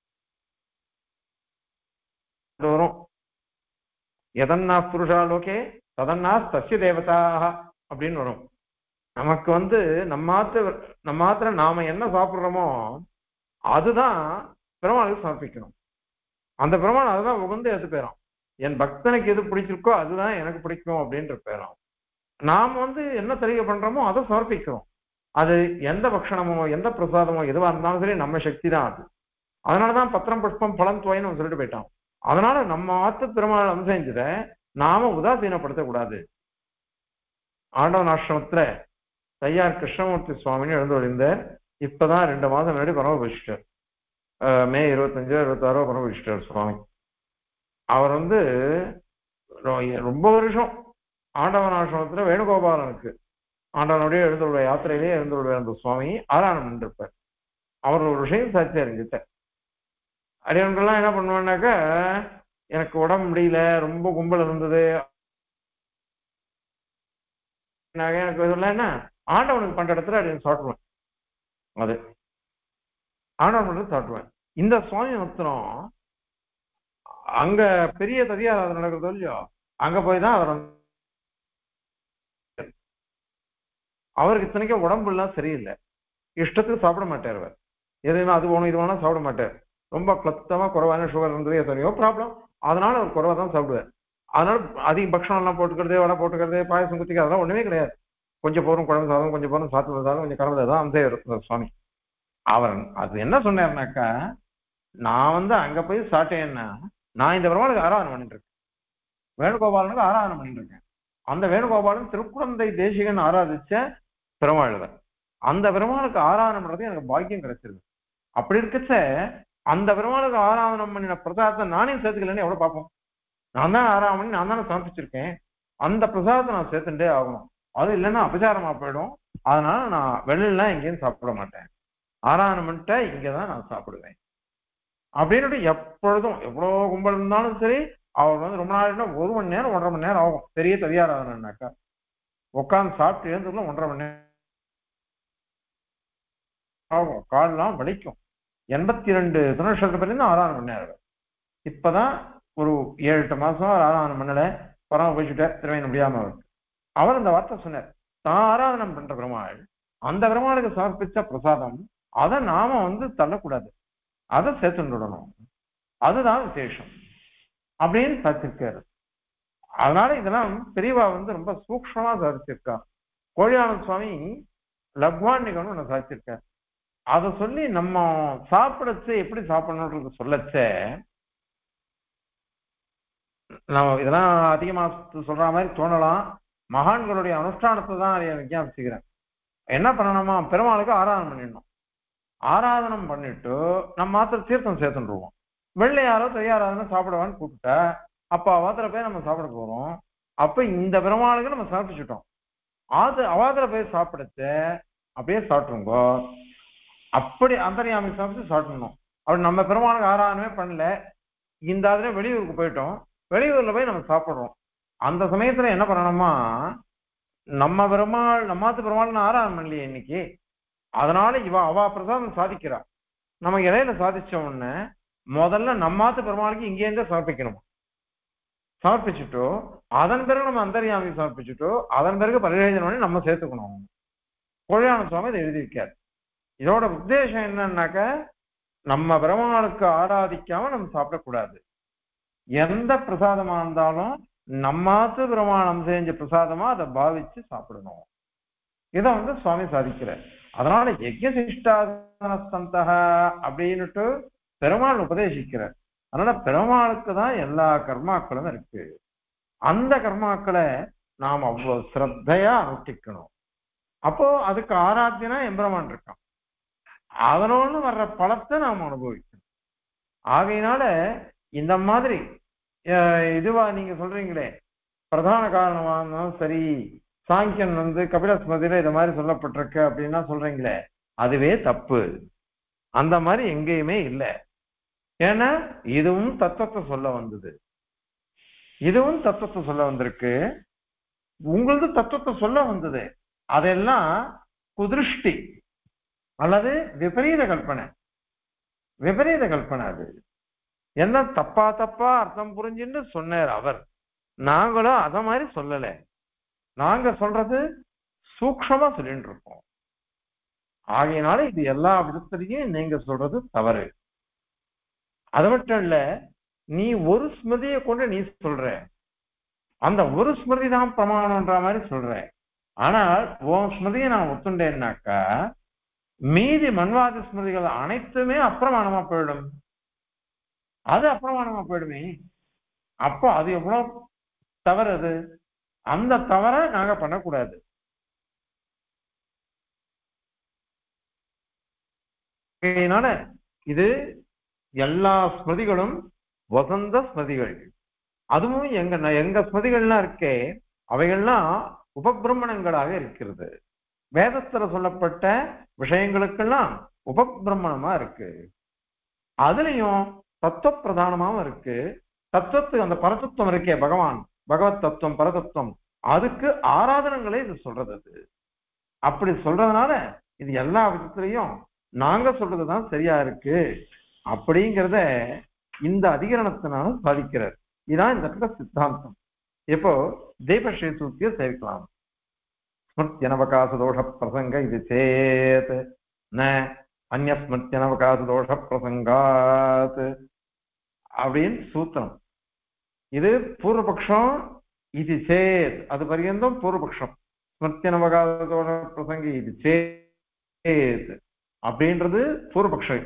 வரும் எதன்னா புருஷா லோகே ததன்னா சசிய தேவதாக அப்படின்னு வரும். நமக்கு வந்து நம்மாத்த நம்மாத்திர நாம என்ன சாப்பிட்றோமோ அதுதான் பெருமாளுக்கு சமர்ப்பிக்கணும். அந்த பெருமாள் அதுதான் உகந்து எது பேரும். என் பக்தனுக்கு எது பிடிச்சிருக்கோ அதுதான் எனக்கு பிடிக்கும் அப்படின்ற பேரும். நாம் வந்து என்ன தெரிவிக்க பண்றோமோ அதை சமர்ப்பிக்கிறோம். அது எந்த பக்ஷணமோ எந்த பிரசாதமோ எதுவா இருந்தாலும் சரி நம்ம சக்தி தான் அது. அதனாலதான் பத்திரம் புஷ்பம் பழம் துவைன்னு சொல்லிட்டு போயிட்டான். அதனால நம்ம ஆத்து பெருமாள் அம்சஞ்சத நாம உதாசீனப்படுத்தக்கூடாது. ஆண்டவன் ஆசிரமத்துல தையார் கிருஷ்ணமூர்த்தி சுவாமின்னு எழுந்து வழிந்தார். இப்பதான் ரெண்டு மாதம் முன்னாடி பரம வச்சிட்டார். மே இருபத்தஞ்சோ இருபத்தாறோ பரம வச்சிட்டார் சுவாமி. அவர் வந்து ரொம்ப வருஷம் ஆண்டவன் ஆசிரமத்துல வேணுகோபாலனுக்கு ஆண்டவனுடைய எழுந்துள்ள யாத்திரையிலேயே எழுந்துள்ள அந்த சுவாமி ஆராயணம் இருப்பார். அவர் ஒரு விஷயம் சாட்சியா இருந்துட்ட அடியவன்கெல்லாம் என்ன பண்ணுவேன்னாக்கா, எனக்கு உடம்பு முடியல, ரொம்ப கும்பல் இருந்தது, எனக்கு இதெல்லாம் என்ன ஆண்டவனுக்கு பண்ற இடத்துல அப்படின்னு சாப்பிடுவேன். அது ஆண்டவன் பண்றது சாப்பிடுவேன். இந்த சுவாமி மத்திரம் அங்க பெரிய ததியாராதனை நடக்கிறதோ இல்லையோ அங்க போய் தான் அவர் அவருக்கு இத்தனைக்கும் உடம்பு எல்லாம் சரியில்லை, இஷ்டத்துக்கு சாப்பிட மாட்டார். அவர் எதுவுமே அது வேணும் இது வேணும் சாப்பிட மாட்டார். ரொம்ப கிளத்தமா குறைவான சுகர் இருந்தது, எத்தனையோ ப்ராப்ளம். அதனால அவர் குறைவா தான் சாப்பிடுவார். அதனால அதிக பட்சணம் எல்லாம் போட்டுக்கிறது, வடை போட்டுக்கிறது, பாயசம் குத்திக்க அதெல்லாம் ஒண்ணுமே கிடையாது. கொஞ்சம் போரும் குழம்பு சாதம், கொஞ்சம் போரும் சாத்து சாதம், கொஞ்சம் கலந்து தான் அம்சே இருந்தார் சுவாமி. அவர் அது என்ன சொன்னார்னாக்கா, நான் வந்து அங்க போய் சாப்பிட்டேன்னா நான் இந்த பெருமாளுக்கு ஆராதனை பண்ணிட்டு இருக்கேன், வேணுகோபாலனுக்கு ஆராதனை பண்ணிட்டு இருக்கேன். அந்த வேணுகோபாலன் திருக்குழந்தை தேசிகன் ஆராதிச்ச பெருமாள்வர். அந்த பெருமாளுக்கு ஆராதனை பண்றது எனக்கு பாக்கியம் கிடைச்சிருக்கு. அப்படி இருக்கச்ச அந்த பெருமாளுக்கு ஆராதனம் பண்ணின பிரசாதத்தை நானே சேர்த்துக்கலன்னு எவ்வளவு பார்ப்போம். நான் தான் ஆராதனை பண்ணி நான் தானே சமர்ப்பிச்சிருக்கேன். அந்த பிரசாதத்தை நான் சேர்த்துட்டே ஆகணும். அது இல்லைன்னா அபச்சாரமா போயிடும். அதனால நான் வெளியிலாம் எங்கேயும் சாப்பிட மாட்டேன், ஆராதனை பண்ணிட்டு இங்கதான் நான் சாப்பிடுவேன் அப்படின்னுட்டு எப்பொழுதும் எவ்வளவு கும்பல் இருந்தாலும் சரி அவர் வந்து ரொம்ப நாள் ஒரு மணி நேரம் ஒன்றரை மணி நேரம் ஆகும். பெரிய தவியாராதனைனாக்கா உட்காந்து சாப்பிட்டு எழுந்துக்குள்ள ஒன்றரை மணி நேரம் ஆகும். கால்லாம் வலிக்கும். எண்பத்தி ரெண்டு திருநட்சத்திர பேருந்து ஆராதனை பண்ணாரு. இப்பதான் ஒரு ஏழு எட்டு மாசம் ஆராதனை பண்ணல, பரம போயிச்சுட்டார், திருவைய முடியாம அவருக்கு. அவர் அந்த வார்த்தை சொன்னார், தான் ஆராதனம் பண்ற பெருமாள் அந்த பெருமாளுக்கு சமர்ப்பிச்ச பிரசாதம் அதை நாம வந்து தள்ளக்கூடாது, அதை சேர்த்துடணும், அதுதான் விசேஷம் அப்படின்னு சாதிச்சிருக்காரு. அதனால இதெல்லாம் பெரியவா வந்து ரொம்ப சூக்ஷமா சாதிச்சிருக்கா. கோழியானந்த சுவாமி லக்வாண்டிகன்னு ஒண்ணு சாதிச்சிருக்காரு. அதை சொல்லி நம்ம சாப்பிடச்சு எப்படி சாப்பிடணுன்றது சொல்லச்ச நம்ம இதெல்லாம் அதிகமா சொல்ற மாதிரி தோணலாம். மகான்களுடைய அனுஷ்டானத்தை தான் அதை விஞ்ஞாபிச்சுக்கிறேன். என்ன பண்ணணுமா, பெருமாளுக்கு ஆராதனை பண்ணிடணும். ஆராதனம் பண்ணிட்டு நம்ம மாத்திர தீர்த்தம் சேர்த்துருவோம். வெள்ளையாரோ தையாராதனை சாப்பிடுவான்னு கூப்பிட்டா அப்ப அவாத்திர போய் நம்ம சாப்பிட போறோம். அப்ப இந்த பெருமாளுக்கு நம்ம சாப்பிட்டுட்டோம். அது அவாத்திர போய் சாப்பிடச்ச அப்படியே சாப்பிட்டுருங்கோ. அப்படி அந்தரியாமி சாப்பிட்டு சாப்பிடணும். அப்படி நம்ம பெருமாளுக்கு ஆராதனமே பண்ணல, இந்த அதுல வெளியூருக்கு போயிட்டோம், வெளியூர்ல போய் நம்ம சாப்பிடுறோம். அந்த சமயத்துல என்ன பண்ணணுமா, நம்ம பெருமாள் நம்மாத்து பெருமாள்னு ஆராதனை பண்ணலையே இன்னைக்கு, அதனால இவ அவா பிரசாதம் சாதிக்கிறா. நம்ம இடையில சாதிச்ச உடனே முதல்ல நம்மாத்து பெருமாளுக்கு இங்கேருந்தே சமர்ப்பிக்கணும். சமர்ப்பிச்சுட்டோ அதன் பிறகு நம்ம அந்தரியாமி சமர்ப்பிச்சுட்டோ அதன் பிறகு பரிவேஜனம் பண்ணி நம்ம சேர்த்துக்கணும். கோழியான சுவாமி இதை எழுதியிருக்காரு. இதோட உத்தேசம் என்னன்னாக்க, நம்ம பெருமாளுக்கு ஆராதிக்காம நம்ம சாப்பிடக்கூடாது. எந்த பிரசாதமா இருந்தாலும் நம்மாத்து பெருமானம் செஞ்ச பிரசாதமா அதை பாவிச்சு சாப்பிடணும். இதை வந்து சுவாமி சாதிக்கிறார். அதனால யஜ்ஞசிஷ்டாதனஸ்தந்தஹ அப்படின்னுட்டு பெருமாள் உபதேசிக்கிறார். அதனால பெருமாளுக்கு தான் எல்லா கர்மாக்களும் இருக்கு. அந்த கர்மாக்களை நாம் அவ்வளவு சிரத்தையா அனுஷ்டிக்கணும். அப்போ அதுக்கு ஆராத்தியனா எம்பெருமான் இருக்கான், அதனோடு வர்ற பலத்தை நாம் அனுபவிக்கணும். ஆகையினால இந்த மாதிரி இதுவா நீங்க சொல்றீங்களே பிரதான காரணமா இருந்தாலும் சரி, சாங்கியன் வந்து கபில ஸ்மிருதியில இத மாதிரி சொல்லப்பட்டிருக்கு அப்படின்னா சொல்றீங்களே, அதுவே தப்பு. அந்த மாதிரி எங்கேயுமே இல்லை. ஏன்னா இதுவும் தத்துவத்தை சொல்ல வந்தது, இதுவும் தத்துவத்தை சொல்ல வந்திருக்கு, உங்களது தத்துவத்தை சொல்ல வந்தது. அதெல்லாம் குதிருஷ்டி அல்லது விபரீத கல்பனை. விபரீத கல்பனை அது என்ன தப்பா தப்பா அர்த்தம் புரிஞ்சுன்னு சொன்னார் அவர். நாங்களும் அத மாதிரி சொல்லல. நாங்க சொல்றது சூக்ஷமா சொல்லிட்டு இருக்கோம். ஆகையினால இது எல்லா விதத்திலையும் நீங்க சொல்றது தவறு. அது மட்டும் இல்ல, நீ ஒரு ஸ்மிருதியை கொண்டு நீ சொல்ற, அந்த ஒரு ஸ்மிருதி தான் பிரமாணம்ன்ற மாதிரி சொல்ற. ஆனால் உன் ஸ்மிருதியை நான் ஒத்துண்டேன்னாக்கா மீதி மன்வாதி ஸ்மிருதிகள் அனைத்துமே அப்பிரமாணமா போயிடும். அது அப்பிரமாணமா போயிடுமே. அப்போ அது எவ்வளவு தவறு. அது அந்த தவற நாங்க பண்ணக்கூடாது. அதனால இது எல்லா ஸ்மிருதிகளும் வசந்த ஸ்மிருதிகள். அதுவும் எங்க எங்க ஸ்மிருதிகள்லாம் இருக்கே அவைகள்லாம் உபபிரமணங்களாக இருக்கிறது. வேதத்துல சொல்லப்பட்ட விஷயங்களுக்கெல்லாம் உபபிரமணமா இருக்கு. அதுலயும் தத்துவ பிரதானமாவும் இருக்கு. தத்துவத்துக்கு அந்த பரதத்துவம் இருக்கே, பகவான் பகவத் தத்துவம் பரதத்துவம், அதுக்கு ஆராதனங்களே இது சொல்றது. அது அப்படி சொல்றதுனால இது எல்லா விதத்திலையும் நாங்க சொல்றதுதான் சரியா இருக்கு அப்படிங்கிறத இந்த அதிகரணத்தினால சாதிக்கிறார். இதான் இந்த இடத்துல சித்தாந்தம். இப்போ தெய்வஸ்ரீ சூத்தியை சேவிக்கலாம். ஸ்மிருத்யனவகாச தோஷ பிரசங்க இது சேத் ந அந்நிய ஸ்மிருத்யனவகாச தோஷ பிரசங்காத் அப்படின்னு சூத்திரம். இது பூர்வபக்ஷம். இது சேத் அது பரியந்தம் பூர்வபக்ஷம். ஸ்மிருத்யனவகாச தோஷ பிரசங்க இது சேத் அப்படின்றது பூர்வபக்ஷம்.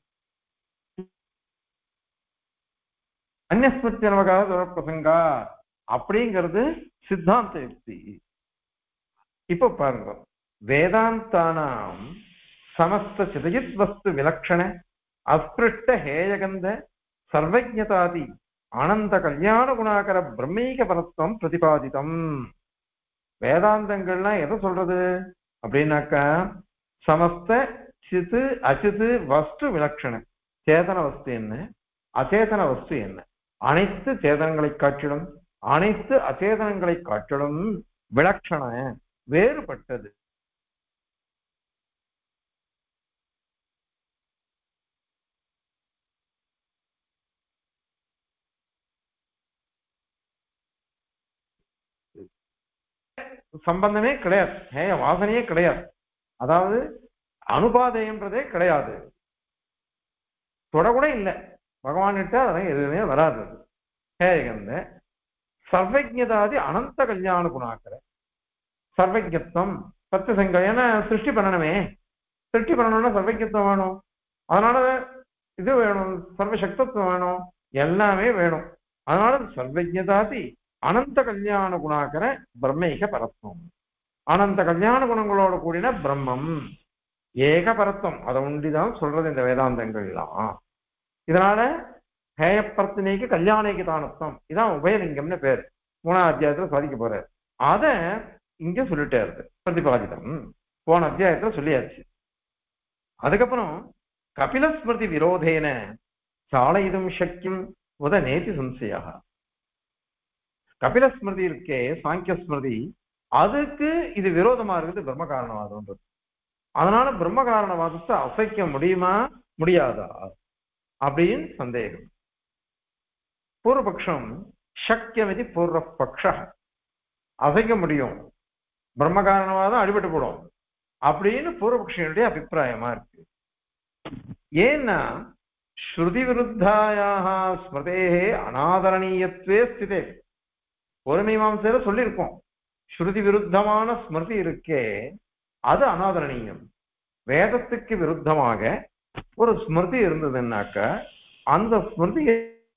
அந்நியஸ்மிருத்யனவகாச தோஷ பிரசங்கா அப்படிங்கிறது சித்தாந்த யுக்தி. இப்ப பாருங்க, வேதாந்தானாம் சமஸ்த சிதயித் வஸ்து விலக்ஷண அஸ்பிருஷ்ட ஹேயகந்த சர்வஜதாதி ஆனந்த கல்யாண குணாகர பிரம்மீக பரத்துவம் பிரதிபாதிதம். வேதாந்தங்கள்லாம் எதை சொல்றது அப்படின்னாக்கா சமஸ்த சித்து அசித்து வஸ்து விலக்ஷண. சேதன வஸ்து என்ன, அச்சேதன வஸ்து என்ன, அனைத்து சேதனங்களை காட்டிலும் அனைத்து அச்சேதனங்களை காட்டிலும் விலக்ஷண வேறுபட்டது. சம்பந்தமே கிடையாது, ஹேய வாசனையே கிடையாது. அதாவது அனுபாதைன்றதே கிடையாது, தொடக்கூட இல்லை. பகவான்கிட்ட அதெல்லாம் எதுவுமே வராது. ஹேயகந்த சர்வஜதாதி அனந்த கல்யாண குணாக்கர சர்வஜத்துவம் சத்தியசங்க. ஏன்னா சிருஷ்டி பண்ணணுமே, சிருஷ்டி பண்ணணும்னா சர்வஜத்துவம் வேணும். அதனால இது வேணும், சர்வசக்தத்துவம் வேணும், எல்லாமே வேணும். அதனால சர்வஜதாதி அனந்த கல்யாண குணாக்கர பிரம்மேக பரத்துவம். அனந்த கல்யாண குணங்களோட கூடின பிரம்மம் ஏக பரத்துவம். அதை உண்டிதான் சொல்றது இந்த வேதாந்தங்கள்லாம். இதனால ஹேயப்பிரத்தினைக்கு கல்யாணிக்கு தானத்துவம், இதான் உபயலிங்கம்னு பேர். மூணாம் அத்தியாயத்துல சாதிக்க போறாரு. அத இங்க சொல்லிட்டாரு பிரதிபாதிதம். போன அத்தியாயத்துல சொல்லியாச்சு. அதுக்கப்புறம் கபிலஸ்மிருதி விரோதேன சாலையிதும் சக்கியம் உத நேதி சம்சயாக. கபிலஸ்மிருதி இருக்கே சாங்கிய ஸ்மிருதி, அதுக்கு இது விரோதமா இருக்குது பிரம்ம காரணவாதம். அதனால பிரம்ம காரணவாதத்தை அசைக்க முடியுமா முடியாதா அப்படின்னு சந்தேகம். பூர்வபக்ஷம் சக்கியம் இது பூர்வபக்ஷ, அசைக்க முடியும், பிரம்ம காரணவாதம் அடிபட்டு போடும் அப்படின்னு பூர்வபக்ஷனுடைய அபிப்பிராயமா இருக்கு. ஏன்னா ஸ்ருதி விருத்தாயாக ஸ்மிருதே அநாதரணீயத்வே ஸ்திதே. ஒரு மீமாம்சையில சொல்லியிருக்கோம், ஸ்ருதி விருத்தமான ஸ்மிருதி இருக்கே அது அநாதரணீயம். வேதத்துக்கு விருத்தமாக ஒரு ஸ்மிருதி இருந்ததுன்னாக்க அந்த ஸ்மிருதியை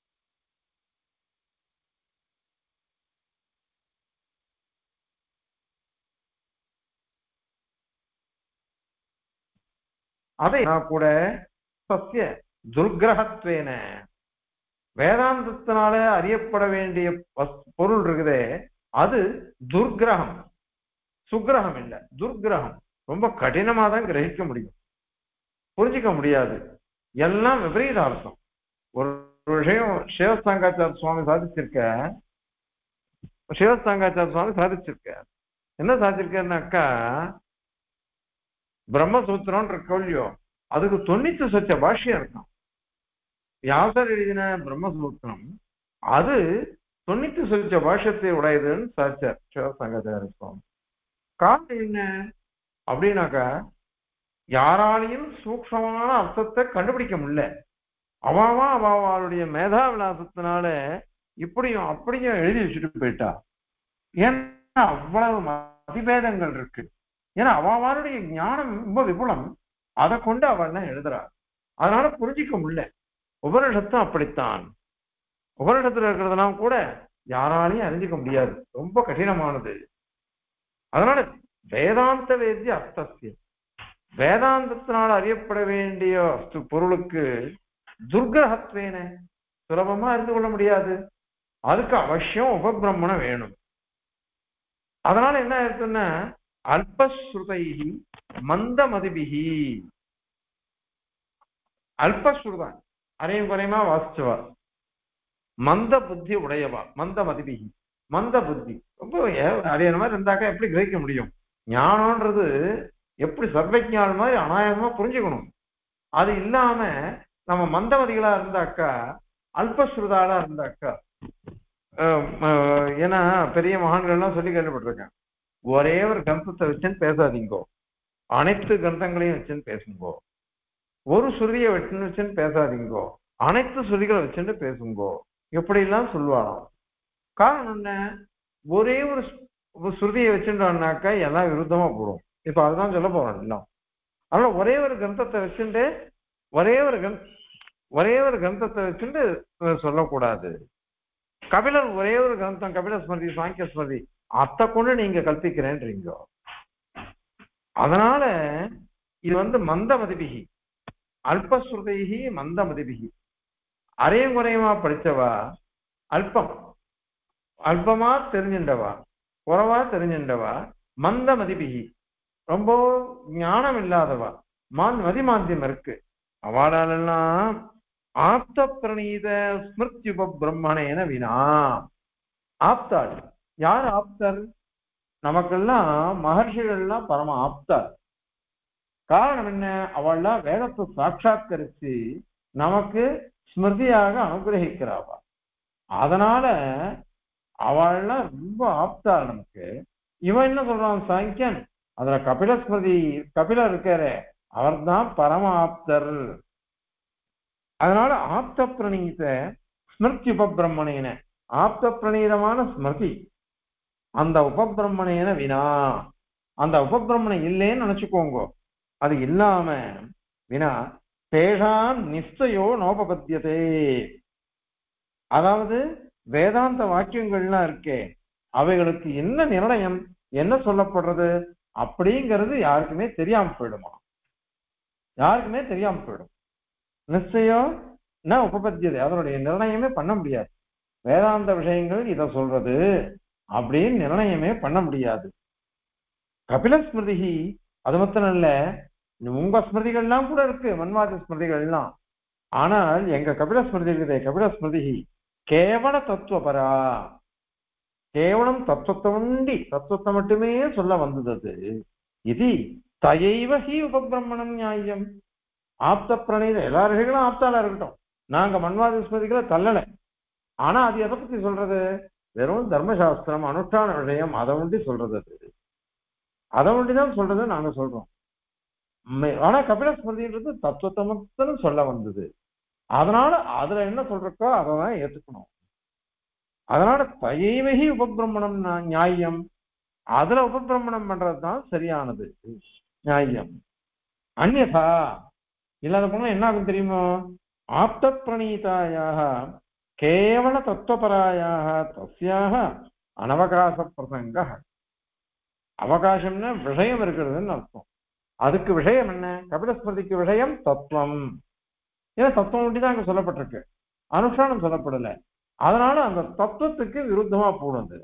அதை கூட சத்திய துர்கிரகத்வேன வேதாந்தத்தினால அறியப்பட வேண்டிய பொருள் இருக்குதே அது துர்கிரகம், சுக்கிரகம் இல்லை, துர்கிரகம். ரொம்ப கடினமா தான் கிரகிக்க முடியும், புரிஞ்சிக்க முடியாது. எல்லாம் விபரீத அர்த்தம். ஒரு விஷயம் சிவஸ்தாங்காச்சார சுவாமி சாதிச்சிருக்க, சிவஸ்தாங்காச்சார சுவாமி சாதிச்சிருக்க என்ன சாதிச்சிருக்காருனாக்கா பிரம்மசூத்திரம் இருக்கோ இல்லையோ அதுக்கு தொண்ணூத்தி சொச்ச பாஷ்யம் இருக்கும். வியாசர் எழுதின பிரம்மசூத்திரம் அது தொண்ணூத்தி சொச்ச பாஷ்யத்தை உடையதுன்னு சாதிச்சார் சிவசங்கராச்சாரிய சுவாமி. காரணம் என்ன அப்படின்னாக்கா யாராலையும் சூக்ஷமான அர்த்தத்தை கண்டுபிடிக்க முடியல. அவாவா அவாவாளுடைய மேதா விலாசத்தினால இப்படியும் அப்படியும் எழுதி வச்சுட்டு போயிட்டா. ஏன்னா அவ்வளவு மதிபேதங்கள் இருக்கு. ஏன்னா அவாவாளுடைய ஞானம் ரொம்ப விபுலம். அதை கொண்டு அவள் எழுதுறா. அதனால புரிஞ்சிக்க முடியல. உபனிஷத்தும் அப்படித்தான். உபனிஷத்துல இருக்கிறதெல்லாம் கூட யாராலையும் அறிஞ்சிக்க முடியாது, ரொம்ப கடினமானது. அதனால வேதாந்த வேத்திய அர்த்தசிய வேதாந்தத்தினால் அறியப்பட வேண்டிய பொருளுக்கு துர்கிரகத்வேன சுலபமா அறிந்து கொள்ள முடியாது. அதுக்கு அவசியம் உபபிரம்மணம் வேணும். அதனால என்ன ஆயிருக்குன்னா அல்பஸ்ருதைஹி மந்தமதிபிஹி, அல்பஸ்ருதான் அரையும் குறையுமா வாசிச்சவா, மந்த புத்தி உடையவா, மந்த மதிபிகி மந்த புத்தி ரொம்ப அடைய மாதிரி இருந்தாக்கா எப்படி கிரகிக்க முடியும்? ஞானம்ன்றது எப்படி சர்வஜானம் மாதிரி அநாயகமா புரிஞ்சுக்கணும். அது இல்லாம நம்ம மந்தமதிகளா இருந்தாக்கா, அல்பஸ்ருதாலா இருந்தாக்கா, ஏன்னா பெரிய மகான்கள்லாம் சொல்லி கேள்விப்பட்டிருக்கேன், ஒரே ஒரு கிரந்தத்தை வச்சுன்னு பேசாதீங்கோ, அனைத்து கிரந்தங்களையும் வச்சுன்னு பேசுங்கோ. ஒரு சுருதியை வச்சுன்னு வச்சுன்னு பேசாதீங்கோ, அனைத்து சுருதிகளை வச்சுட்டு பேசுங்கோ. எப்படிலாம் சொல்லுவாராம். காரணம் என்ன? ஒரே ஒரு சுருதியை வச்சுட்டோம்னாக்கா எல்லாம் விருத்தமா போடும். இப்ப அதுதான் சொல்ல போறோம் எல்லாம். அதனால ஒரே ஒரு கிரந்தத்தை வச்சுட்டு ஒரே ஒரு கிர ஒரே ஒரு கிரந்தத்தை வச்சுட்டு சொல்லக்கூடாது. கபிலர் ஒரே ஒரு கிரந்தம், கபில ஸ்மிருதி, சாங்கிய ஸ்மிருதி, அத்தை கொண்டு நீங்க கற்பிக்கிறேன்றீங்க. அதனால இது வந்து மந்த மதிபிகி, அல்பஸ்ருதைகி மந்த மதிபிகி. அரையும் குறையுமா படிச்சவா, அல்பம் அல்பமா தெரிஞ்சின்றவா, குறவா தெரிஞ்சின்றவா, மந்த மதிபிகி ரொம்ப ஞானம் இல்லாதவா, மான் மதிமாந்தியம் இருக்கு. அவளாலெல்லாம் ஆப்த பிரணீத ஸ்மிருத்யுப பிரம்மணேன வினா. ஆப்தாள் யார்? ஆப்தர் நமக்கெல்லாம் மகர்ஷிகள்லாம் பரம ஆப்தார். காரணம் என்ன? அவள்லாம் வேதத்தை சாட்சாத்கரிச்சு நமக்கு ஸ்மிருதியாக அனுகிரகிக்கிறாவா. அதனால அவள்லாம் ரொம்ப ஆப்தார் நமக்கு. இவன் என்ன சொல்றான் சாங்கியன், அதுல கபில ஸ்மிருதி கபிலர் இருக்காரு, அவர் தான் பரம ஆப்தர். அதனால ஆப்த பிரணீத ஸ்மிருதி உபபிரம்மணேன, ஆப்த பிரணீதமான ஸ்மிருதி அந்த உபபிரம்மணேன வினா, அந்த உபபிரம்மணம் இல்லைன்னு நினைச்சுக்கோங்க. அது இல்லாம வினா தேஷாம் நிச்சயோ நோபபத்தியதே. அதாவது வேதாந்த வாக்கியங்கள்லாம் இருக்கே, அவைகளுக்கு என்ன நிர்ணயம், என்ன சொல்லப்படுறது அப்படிங்கிறது யாருக்குமே தெரியாம போயிடுமா? யாருக்குமே தெரியாம போயிடும். நிச்சயம் என்ன உபபத்தியது, அதனுடைய நிர்ணயமே பண்ண முடியாது. வேதாந்த விஷயங்கள் இதை சொல்றது அப்படின்னு நிர்ணயமே பண்ண முடியாது. கபில ஸ்மிருதி அது மாத்திரம் இல்ல, உங்க ஸ்மிருதிகள்லாம் கூட இருக்கு, மன்வாத ஸ்மிருதிகள் எல்லாம். ஆனால் எங்க கபில ஸ்மிருதி இருக்குது, கபில ஸ்மிருதி கேவல தத்துவபரா, கேவலம் தத்துவத்தை உண்டி தத்துவத்தை மட்டுமே சொல்ல வந்தது. இது தயைவகி உபபிரம்மணம் நியாயம். ஆப்த பிரணீத எல்லா ரிஷிகளும் ஆப்தாலா இருக்கட்டும், நாங்க மன்வாத ஸ்மிருதிகளை தள்ளலை. ஆனா அது எதை பத்தி சொல்றது? வெறும் தர்மசாஸ்திரம் அனுஷ்டான விஷயம், அதை ஒண்டி சொல்றது. அது அதை ஒண்டிதான் சொல்றது நாங்க சொல்றோம். ஆனா கபில ஸ்மிருதின்றது தத்துவத்தை மட்டும் சொல்ல வந்தது. அதனால அதுல என்ன சொல்றக்கோ அதான் ஏத்துக்கணும். அதனால தயைவகி உபபிரம்மணம் நியாயம், அதுல உபபிரம்மணம் பண்றதுதான் சரியானது, நியாயம். அந்யதா இல்லாத போனா என்ன ஆகும் தெரியுமோ? ஆப்த பிரணீதாயாக கேவல தத்துவபராயாக தஸ்யாக அனவகாச பிரசங்க. அவகாசம்னா விஷயம் இருக்கிறதுன்னு அர்த்தம். அதுக்கு விஷயம் என்ன? கபிலஸ்மிருதிக்கு விஷயம் தத்துவம். ஏன்னா தத்துவம் ஒண்டிதான் அங்க சொல்லப்பட்டிருக்கு, அனுஷ்டானம் சொல்லப்படல. அதனால அந்த தத்துவத்துக்கு விருத்தமா போடுது.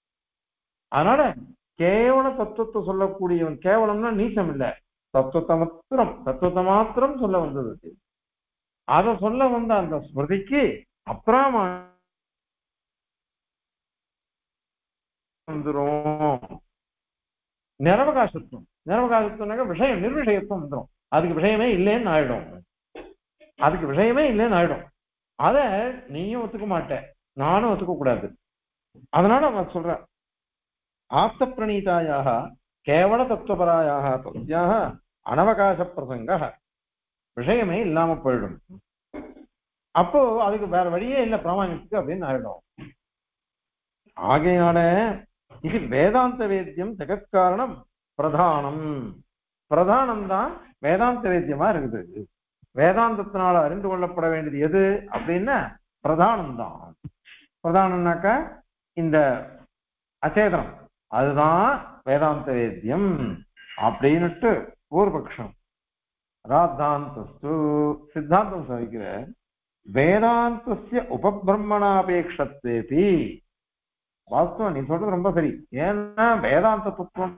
அதனால கேவல தத்துவத்தை சொல்லக்கூடியவன், கேவலம்னா நீச்சம் இல்லை, தத்துவத்தை மாத்திரம் தத்துவத்தை மாத்திரம் சொல்ல வந்தது. அதை சொல்ல வந்த அந்த ஸ்மிருதிக்கு அப்புறம் வந்துரும். நிரவகாசத்துவம். நிரவகாசத்துவம்னாக்க விஷயம் நிர்விஷயத்துவம் வந்துடும். அதுக்கு விஷயமே இல்லைன்னு ஆயிடும். அதுக்கு விஷயமே இல்லைன்னு ஆயிடும். அத நீயும் ஒத்துக்க மாட்டேன், நானும் ஒத்துக்க கூடாது. அதனால அவன் சொல்ற ஆப்த பிரணீதாயாக கேவல தத்துவபராயாக தஸ்யாக அனவகாச பிரசங்க விஷயமே இல்லாம போயிடும். அப்போ அதுக்கு வேற வழியே இல்லை பிராமணியத்துக்கு அப்படின்னு ஆயிடும். ஆகையினால இது வேதாந்த வேத்தியம் ஜெகத்காரணம் பிரதானம். பிரதானம் தான் வேதாந்த வேத்தியமா இருக்குது. வேதாந்தத்தினால அறிந்து கொள்ளப்பட வேண்டியது எது அப்படின்னா பிரதானம் தான். பிரதானம்னாக்கா இந்த அச்சேதனம், அதுதான் வேதாந்த வேத்தியம் அப்படின்னுட்டு ஒரு பட்சம். ராத்தாந்தஸ்து சித்தாந்தம் சாதிக்கிற வேதாந்தஸ்ய உபபிரம்மணாபேட்சத்தேபி. வாஸ்தவம் நீ சொல்றது ரொம்ப சரி. ஏன்னா வேதாந்த தத்துவம்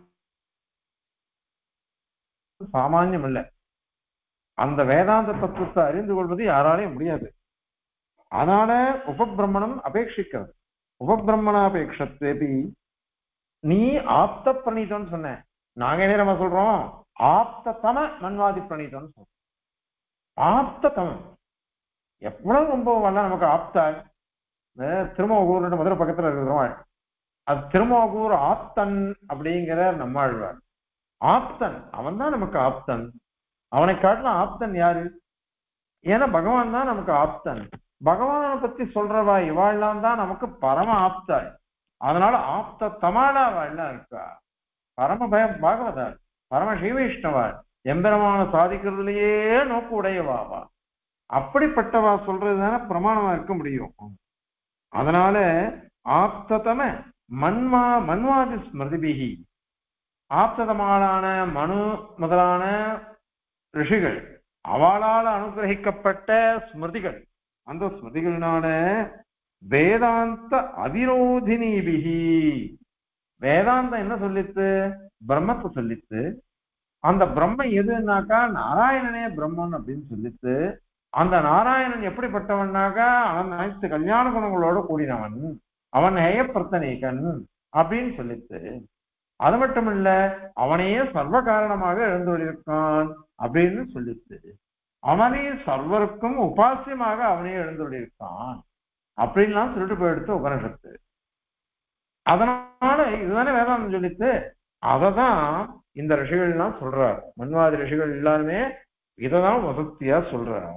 சாமானியம் இல்லை. அந்த வேதாந்த தத்துவத்தை அறிந்து கொள்வது யாராலையும் முடியாது. அதனால உபபிரம்மணம் அபேட்சிக்கிறது. உபபிரம்மணாபேட்சத்தேபி நீ ஆப்த பிரணீதம்னு சொன்ன, நாங்க என்ன நம்ம சொல்றோம் ஆப்ததம மன்வாதி பிரணீதம்னு சொல்றோம். ஆப்ததமம் எவ்வளவு ரொம்ப வரல நமக்கு ஆப்தா. திருமோகூர் மதுரை பக்கத்துல இருக்கிறோம், அது திருமோகூர் ஆப்தன் அப்படிங்கிற நம்மாழ்வார். ஆப்தன் அவன் தான் நமக்கு ஆப்தன். அவனை காட்டின ஆப்தன் யாரு? ஏன்னா பகவான் தான் நமக்கு ஆப்தன். பகவானை பத்தி சொல்றவா இவாள்லாம் தான் நமக்கு பரம ஆப்தாள். அதனால ஆப்த தமாடா வாள்லாம் இருக்கா. பரம பய பாகவதாள், பரம ஸ்ரீவைஷ்ணவாள், எம்பெருமான சாதிக்கிறதுலயே நோக்கு உடையவாவா. அப்படிப்பட்டவா சொல்றதுதானே பிரமாணமா இருக்க முடியும். அதனால ஆப்ததம மன்மா மன்வாதி ஸ்மிருதிபிகி, ஆப்ததமாளான மனு முதலான ரிஷிகள் அவளால் அனுகிரகிக்கப்பட்ட ஸ்மிருதிகள், அந்த ஸ்மிருதிகளினால வேதாந்த அதிரோதினிபிகி, வேதாந்தம் என்ன சொல்லித்து? பிரம்மத்தை சொல்லித்து. அந்த பிரம்மம் எதுனாக்கா நாராயணனே பிரம்மன் அப்படின்னு சொல்லித்து. அந்த நாராயணன் எப்படிப்பட்டவன்னாக்கா அவன் அனைத்து கல்யாண குணங்களோட கூடினவன், அவன் ஹேயப்பிரத்தனேகன் அப்படின்னு சொல்லித்து. அது மட்டும் இல்ல அவனையே சர்வ காரணமாக எழுந்துள்ளிருக்கான் அப்படின்னு சொல்லித்து. அவனே சர்வருக்கும் உபாசியமாக அவனே எழுந்துள்ளிருக்கான் அப்படின்லாம் சொல்லிட்டு போயிடுத்து உபனிஷத்து. அதனால இதுதானே வேதாந்தம் சொல்லித்து. அததான் இந்த ரிஷிகள் எல்லாம் சொல்றார். மன்வாதி ரிஷிகள் எல்லாருமே இததான் வசத்தியா சொல்றார்.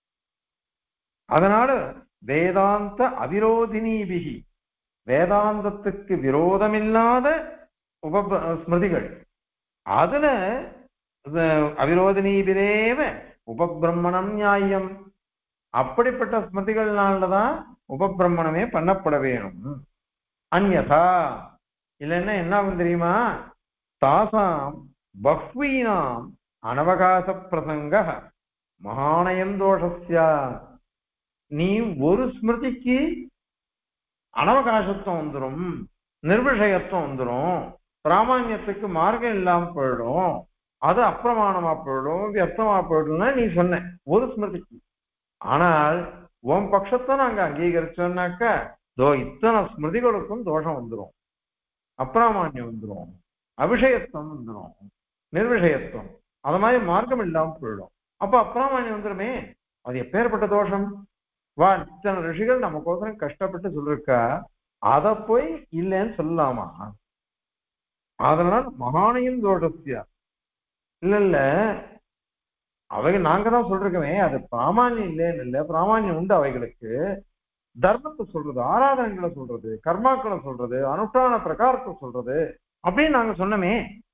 அதனால வேதாந்த அவிரோதினிபிகி, வேதாந்தத்துக்கு விரோதமில்லாத உப ஸ்மிருதிகள், அதுல அவிரோதினிபிரேவ உபபிரம்மணம் நியாயம். அப்படிப்பட்ட ஸ்மிருதிகள்னாலதான் உபபிரம்மணமே பண்ணப்பட வேணும். அந்யதா இல்லைன்னா என்ன ஆகும் தெரியுமா? தாசாம் பஹ்வீனாம் அனவகாச பிரசங்க மகானயம் தோஷஸ்யா. நீ ஒரு ஸ்மிருதிக்கு அனவகாசத்துவம் வந்துடும், நிர்விஷயத்துவம் வந்துடும், பிராமணியத்துக்கு மார்க்கம் இல்லாம போயிடும், அது அப்பிரமாணமா போயிடும், வியர்த்தமா போயிடும்னா நீ சொன்ன ஒரு ஸ்மிருதிக்கு. ஆனால் உன் பட்சத்தை நாங்க அங்கீகரிச்சோம்னாக்கா தோ இத்தனை ஸ்மிருதிகளுக்கும் தோஷம் வந்துடும், அப்பிராமான்யம் வந்துடும், அபிஷயத்துவம் வந்துடும், நிர்விஷயத்துவம், அது மாதிரி மார்க்கம் இல்லாம போயிடும். அப்ப அப்பிராமான்யம் வந்துடுமே. அது எப்பேற்பட்ட தோஷம்? வா இத்தனை ரிஷிகள் நமக்கோசரம் கஷ்டப்பட்டு சொல்லிருக்கா, அதை போய் இல்லைன்னு சொல்லலாமா? அதனால மகானையும் தோஷத்தியா இல்ல இல்ல அவைகள் நாங்க தான் சொல்றோமே, அது பிராமான்யம் இல்லைன்னு இல்லை, பிராமான்யம் உண்டு அவைகளுக்கு. தர்மத்தை சொல்றது, ஆராதனைகளை சொல்றது, கர்மாக்களை சொல்றது, அனுஷ்டான பிரகாரத்தை சொல்றது அப்படின்னு நாங்க சொன்னோமே,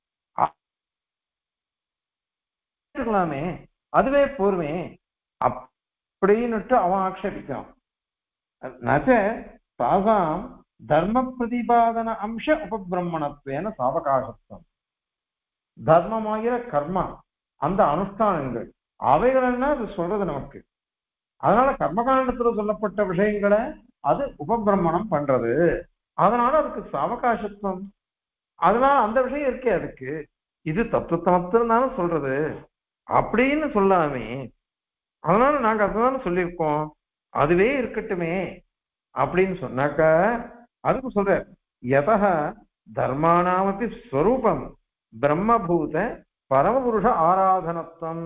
இருக்கலாமே, அதுவே போருமே அப்படின்னுட்டு அவன் ஆக்ஷேபிக்கிறான். நச்ச சாசாம் தர்ம பிரதிபாதன அம்ச உபபிரம்மணத்துவேன சாவகாசத்துவம். தர்மமாகிற கர்மா, அந்த அனுஷ்டானங்கள் அவைகள் என்ன அது சொல்றது நமக்கு. அதனால கர்மகாண்டத்துல சொல்லப்பட்ட விஷயங்களை அது உபபிரம்மணம் பண்றது. அதனால அதுக்கு சாவகாசத்துவம். அதனால அந்த விஷயம் இருக்கே அதுக்கு இது தத்துவத்தை மாத்திரம் சொல்றது அப்படின்னு சொல்லாமே. அதனால நாங்க அதுதானே சொல்லியிருக்கோம், அதுவே இருக்கட்டுமே அப்படின்னு சொன்னாக்கா அதுக்கு சொல்ற யதஹ தர்மானாமபி ஸ்வரூபம் பிரம்மபூத பரமபுருஷ ஆராதனத்துவம்.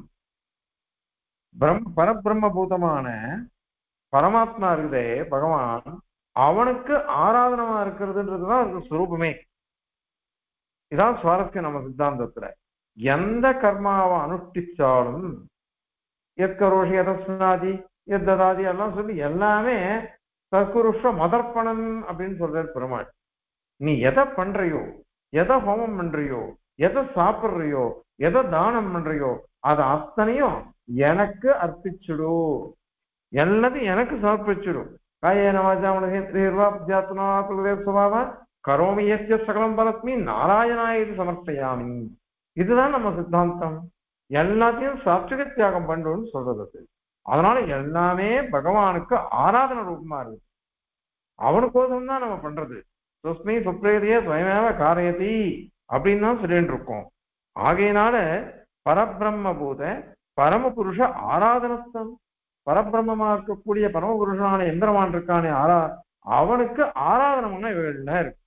பிரம் பரபிரம்மபூதமான பரமாத்மா இருக்குதே பகவான், அவனுக்கு ஆராதனமா இருக்கிறதுன்றதுதான் அதுக்கு சுரூபமே. இதான் சுவாரஸ்யம் நம்ம சித்தாந்தத்துல. எந்த கர்மாவை அனுஷ்டிச்சாலும் எத்கரோஷி எதஸ்னாதி எத்ததாதி எல்லாம் சொல்லி எல்லாமே தற்குருஷ மதர்ப்பணம் அப்படின்னு சொல்றாரு பெருமாள். நீ எதை பண்றியோ, எதை ஹோமம் பண்றியோ, எதை சாப்பிடுறியோ, எதை தானம் பண்றியோ, அதை அத்தனையும் எனக்கு அர்ப்பிச்சுடு, எல்லாத்தையும் எனக்கு சமர்ப்பிச்சுடும். காயேன வாசா மனசேந்திரியர்வா புத்தியாத்மனா சுபாவ கரோமி யஸ்ய சகலம் பலஸ்மி நாராயணாய இது சமர்ப்பயாமி. இதுதான் நம்ம சித்தாந்தம். எல்லாத்தையும் சாத்விக தியாகம் பண்ணுன்னு சொல்றது அது. அதனால எல்லாமே பகவானுக்கு ஆராதன ரூபமா இருக்கு. அவனுக்கோசம் தான் நம்ம பண்றது. சுஸ்மி சுப்ரேதிய சுயமேவ காரயதி அப்படின்னு தான் சொல்லிட்டு இருக்கோம். ஆகையினால பரபிரம்மபூத பரமபுருஷ ஆராதனத்தம், பரபிரம்மமா இருக்கக்கூடிய பரமபுருஷனான எந்திரமான் இருக்கானே ஆரா அவனுக்கு ஆராதனம்னா இவெல்லாம் இருக்கு.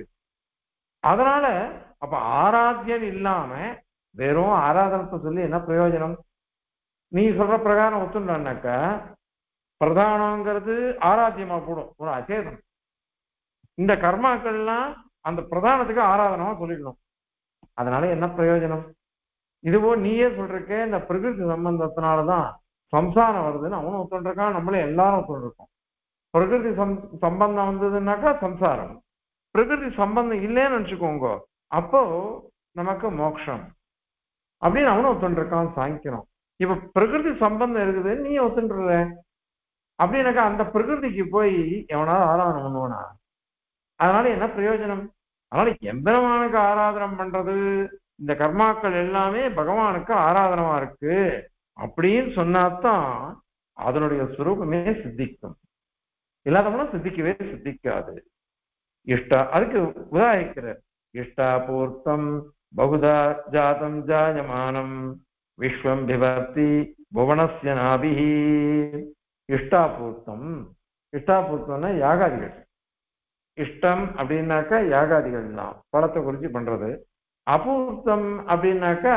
அதனால அப்ப ஆராத்தியன் இல்லாம வெறும் ஆராதனத்தை சொல்லி என்ன பிரயோஜனம்? நீ சொல்ற பிரகாரம் ஒத்துண்டாக்க பிரதானங்கிறது ஆராத்தியமா போடும், ஒரு அச்சேதம். இந்த கர்மாக்கள்லாம் அந்த பிரதானத்துக்கு ஆராதனமா சொல்லிக்கணும். அதனால என்ன பிரயோஜனம்? இதுவோ நீயே சொல்றக்க இந்த பிரகிருதி சம்பந்தத்தினாலதான் சம்சாரம் வருதுன்னு அவனும் ஒத்துண்டிருக்கான், நம்மளே எல்லாரும் ஒத்துண்டிருக்கோம். பிரகிருதி சம் சம்பந்தம் வந்ததுன்னாக்கா சம்சாரம், பிரகிருதி சம்பந்தம் இல்லைன்னு நினைச்சுக்கோங்க அப்போ நமக்கு மோட்சம் அப்படின்னு அவனும் ஒத்துண்டிருக்கான் சாங்கிக்கணும். இப்ப பிரகிருதி சம்பந்தம் இருக்குது நீ ஒத்துண்டுற அப்படின்னாக்கா அந்த பிரகிருதிக்கு போய் எவனாவது ஆராதனை பண்ணுவானா? அதனால என்ன பிரயோஜனம்? அதனால எம்பெருமானுக்கு ஆராதனம் பண்றது, இந்த கர்மாக்கள் எல்லாமே பகவானுக்கு ஆராதனமா இருக்கு அப்படின்னு சொன்னாதான் அதனுடைய சுரூபமே சித்திக்கும். இல்லாதவனா சித்திக்கவே சித்திக்காது. இஷ்ட அதுக்கு உதாரிக்கிறார். இஷ்டாபூர்த்தம் பகுதா ஜாதம் ஜாயமானம் விஸ்வம் விவர்த்தி புவனஸ்ய நாபிஹி. இஷ்டாபூர்த்தம், இஷ்டாபூர்த்தம்னா யாகாதிகள். இஷ்டம் அப்படின்னாக்கா யாகாதிகள் தான், பழத்தை குறிச்சு பண்றது. அபூர்த்தம் அப்படின்னாக்கா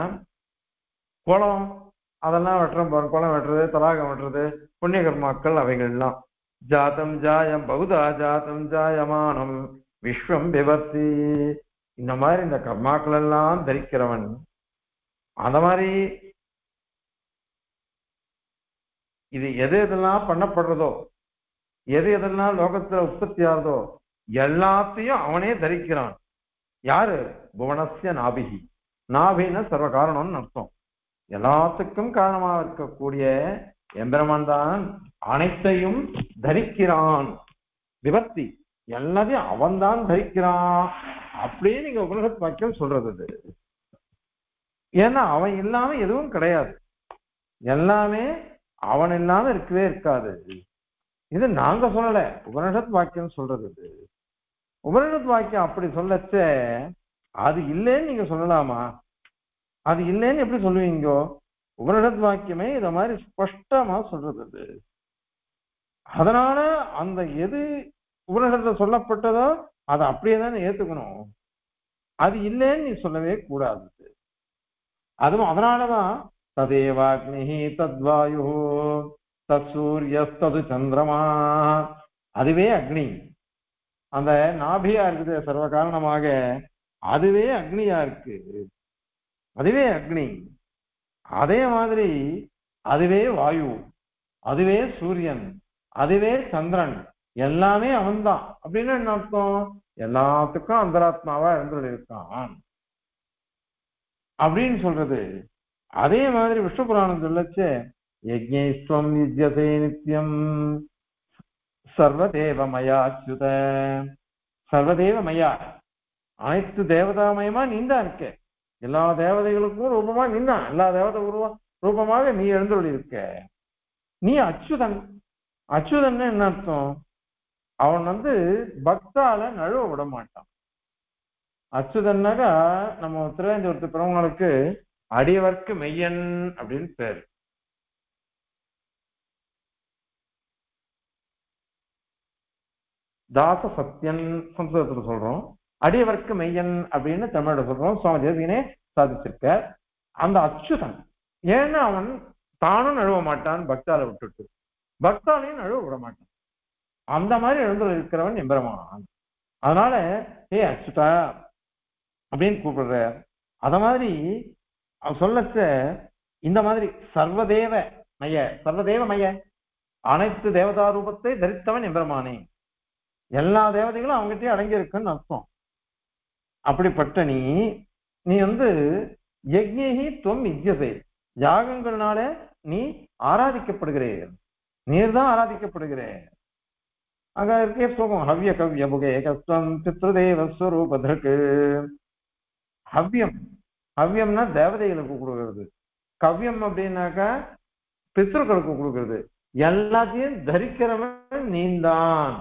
குளம் அதெல்லாம் வெட்டுறோம் பாருங்க, குளம் வெட்டுறது, தலாகம் வெட்டுறது, புண்ணிய கர்மாக்கள் அவைகள்லாம். ஜாதம் ஜாயம் பகுதா ஜாதம் ஜாயமானம் விஸ்வம் விவர்த்தி. இந்த மாதிரி இந்த கர்மாக்கள் எல்லாம் தரிக்கிறவன், அந்த மாதிரி இது எது எதெல்லாம் பண்ணப்படுறதோ, எது எதெல்லாம் லோகத்துல உற்பத்தி ஆகுதோ எல்லாத்தையும் அவனே தரிக்கிறான். யாரு? புவனஸ்ய நாபிகி. நாபின்னா சர்வ காரணம்னு அர்த்தம். எல்லாத்துக்கும் காரணமாக இருக்கக்கூடிய எம்பெருமான் தான் அனைத்தையும் தரிக்கிறான். விபத்தி எல்லாத்தையும் அவன் தான் தரிக்கிறான் அப்படின்னு நீங்க உபனிஷத் வாக்கியம் சொல்றது. ஏன்னா அவன் இல்லாம எதுவும் கிடையாது, எல்லாமே அவன் இல்லாம இருக்கவே இருக்காது. இது நாங்க சொல்லல, உபனிஷத் வாக்கியம் சொல்றது. உபனிஷத் வாக்கியம் அப்படி சொல்லச்ச அது இல்லைன்னு நீங்க சொல்லலாமா? அது இல்லைன்னு எப்படி சொல்லுவீங்க? உபனிஷத் வாக்கியமே இத மாதிரி ஸ்பஷ்டமா சொல்றது. அதனால அந்த எது உபனிஷத்துல சொல்லப்பட்டதோ அதை அப்படியே தானே ஏத்துக்கணும். அது இல்லைன்னு நீ சொல்லவே கூடாது. அதுவும் அதனாலதான் ததேவாக்னி தத்வாயு தத் சூரியஸ்தது சந்திரமா, அதுவே அக்னி. அந்த நாபியா இருக்குது சர்வ காரணமாக, அதுவே அக்னியா இருக்கு, அதுவே அக்னி. அதே மாதிரி அதுவே வாயு, அதுவே சூரியன், அதுவே சந்திரன், எல்லாமே அவன்தான். அப்படின்னு என்ன அர்த்தம்? எல்லாத்துக்கும் அந்தராத்மாவா இருந்து இருக்கான் அப்படின்னு சொல்றது. அதே மாதிரி விஷ்ணு புராணம் சொல்லச்சு யஜ்ஞேஸ்வம் யுஜ்யசே நித்யம் சர்வதேவமயா அச்சுத. சர்வதேவமயா, அனைத்து தேவதாமயமா நீந்தான் இருக்க, எல்லா தேவதைகளுக்கும் ரூபமா நீந்தான், எல்லா தேவதை உருவா ரூபமாக நீ எழுந்துள்ளி இருக்க. நீ அச்சுதன். அச்சுதன் என்ன அர்த்தம்? அவன் வந்து பக்தால நழுவ விட மாட்டான். அச்சுதன்னாக்கா நம்ம திருவேந்தூரத்து பிறவங்களுக்கு அடியவர்க்கு மெய்யன் அப்படின்னு பேரு. தாச சத்தியன் சம்ஸ்கிருதத்துல சொல்றோம். அடியவர்க்கு மெய்யன் அப்படின்னு தமிழோட சொல்றோம். சுவாமி தேசிகனே சாதிச்சிருக்க. அந்த அச்சுதன் ஏன்னா அவன் தானும் நழுவ மாட்டான், பக்தால விட்டுட்டு பக்தாலையும் நழுவ விட மாட்டான். அந்த மாதிரி எழுந்து இருக்கிறவன் எம்பெருமான். அதனால ஏ அச்சுதா அப்படின்னு கூப்பிடுற. அத மாதிரி அவன் சொல்லச்ச இந்த மாதிரி சர்வதேவ மைய சர்வதேவ மைய அனைத்து தேவதா ரூபத்தை தரித்தவன் எம்பெருமானே. எல்லா தேவதைகளும் அவங்ககிட்டயே அடங்கி இருக்குன்னு அர்த்தம். அப்படிப்பட்ட நீ நீ வந்து யக்ஞி துவம் இஜ்யசே, யாகங்கள்னால நீ ஆராதிக்கப்படுகிறேன், நீர் தான் ஆராதிக்கப்படுகிறேன். அங்க இருக்கே ஸ்லோகம் ஹவ்ய கவ்ய புகே கஸ்வம் பித்ருதேவ ஸ்வரூபதற்கு. ஹவ்யம் ஹவ்யம்னா தேவதைகளுக்கு கொடுக்கிறது, கவ்யம் அப்படின்னாக்கா பித்ருக்களுக்கு கொடுக்கிறது. எல்லாத்தையும் தரிக்கிறவன் நீந்தான்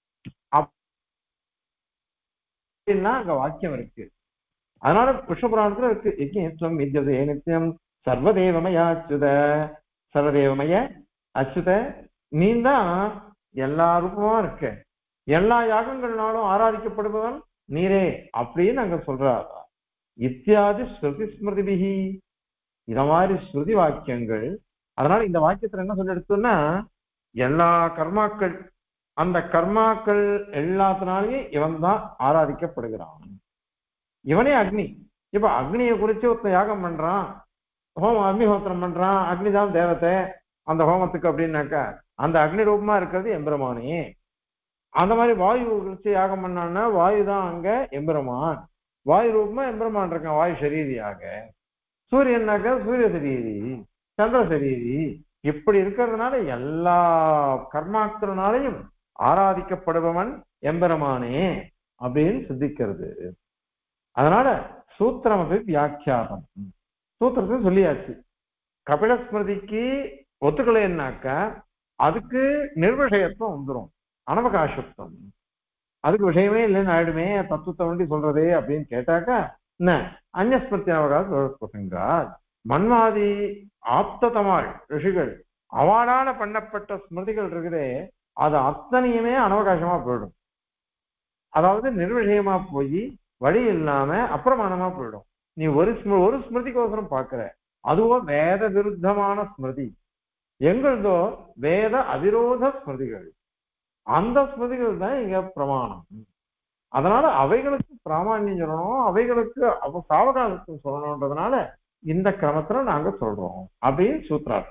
அப்படின்னா அங்க வாக்கியம் இருக்கு. அதனால புஷ்பபுராணத்துல இருக்கு யஜ்ஞம் வித்யதே நித்தியம் சர்வதேவமய அச்சுத, சர்வதேவமய அச்சுத நீந்தான் எல்லா ரூபமா இருக்க, எல்லா யாகங்கள்னாலும் ஆராதிக்கப்படுபவன் நீரே அப்படின்னு அங்க சொல்றார். இத்தியாதி ஸ்ருதி ஸ்மிருதிபிகி, இந்த மாதிரி ஸ்ருதி வாக்கியங்கள். அதனால இந்த வாக்கியத்துல என்ன சொல்லி எடுத்தோம்னா எல்லா கர்மாக்கள் அந்த கர்மாக்கள் எல்லாத்தினாலையும் இவன் தான் ஆராதிக்கப்படுகிறான். இவனே அக்னி. இப்ப அக்னியை குறிச்சு ஒருத்தன் யாகம் பண்றான், ஹோமம் அக்னிஹோத்திரம் பண்றான், அக்னிதான் தேவத்தை அந்த ஹோமத்துக்கு அப்படின்னாக்கா அந்த அக்னி ரூபமா இருக்கிறது எம்பெருமானே. அந்த மாதிரி வாயு குறிச்சு யாகம் பண்ணான்னா வாயு தான் அங்க எம்பெருமான், வாயு ரூபமா எம்பெருமான் இருக்கான் வாயு சரீரியாக. சூரியனாக்க சூரிய சரீரி, சந்திர சரீரி. இப்படி இருக்கிறதுனால எல்லா கர்மாக்களினாலையும் ஆராதிக்கப்படுபவன் எம்பெருமானே அப்படின்னு சித்திக்கிறது. அதனால சூத்திரம் வியாக்கியானம், சூத்திரத்தை சொல்லியாச்சு. கபில ஸ்மிருதிக்கு ஒத்துக்கலைன்னாக்கா அதுக்கு நிர்விஷயத்துவம் வந்துடும், அனவகாசத்துவம். அதுக்கு விஷயமே இல்லைன்னு ஆயிடுமே தத்துவத்தை வண்டி சொல்றதே அப்படின்னு கேட்டாக்கா என்ன அந்நியஸ்மிருதி அவகாசம். மன்வாதி ஆப்ததமாள் ரிஷிகள் அவளால பண்ணப்பட்ட ஸ்மிருதிகள் இருக்குதே அது அத்தனையுமே அனவகாசமா போயிடும். அதாவது நிர்விஷயமா போய் வழி இல்லாம அப்பிரமாணமா போயிடும். நீ ஒரு ஸ்மிரு ஒரு ஸ்மிருதிக்கோசரம் பாக்குற, அதுவோ வேத விருத்தமான ஸ்மிருதி, எங்களதோ வேத அவிரோத ஸ்மிருதிகள். அந்த ஸ்மிருதிகள் தான் இங்க பிரமாணம். அதனால அவைகளுக்கு பிராமான்யம் சொல்லணும், அவைகளுக்கு அவ சாவகாசத்துவம் சொல்லணும்ன்றதுனால இந்த கிரமத்துல நாங்க சொல்றோம் அப்படின்னு சூத்திரார்.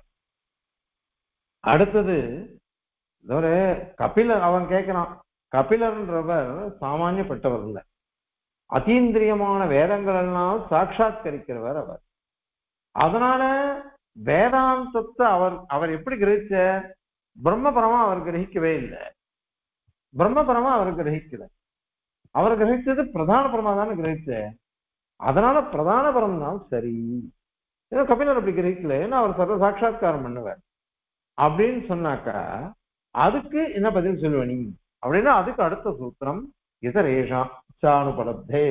அடுத்தது ஒரு கபிலர், அவன் கேட்கிறான், கபிலர்ன்றவர் சாமானியப்பட்டவர் இல்லை, அதீந்திரியமான வேதங்கள் எல்லாம் சாட்சாத்கரிக்கிறவர் அவர். அதனால வேதாந்தத்தை அவர் அவர் எப்படி கிரகிச்ச, பிரம்மபரமா அவர் கிரகிக்கவே இல்லை, பிரம்மபரமா அவர் கிரகிக்கல, அவர் கிரகிச்சது பிரதான பரமா தானே கிரகிச்ச. அதனால பிரதான பரம் தான் சரி. ஏன்னா கபிலர் அப்படி கிரகிக்கல, ஏன்னா அவர் சர்வ சாட்சா்காரம் பண்ணுவார் அப்படின்னு சொன்னாக்கா அதுக்கு என்ன பதில் சொல்லுவ நீ அப்படின்னா அதுக்கு அடுத்த சூத்திரம் இதரேஷா சானுபலத்தே.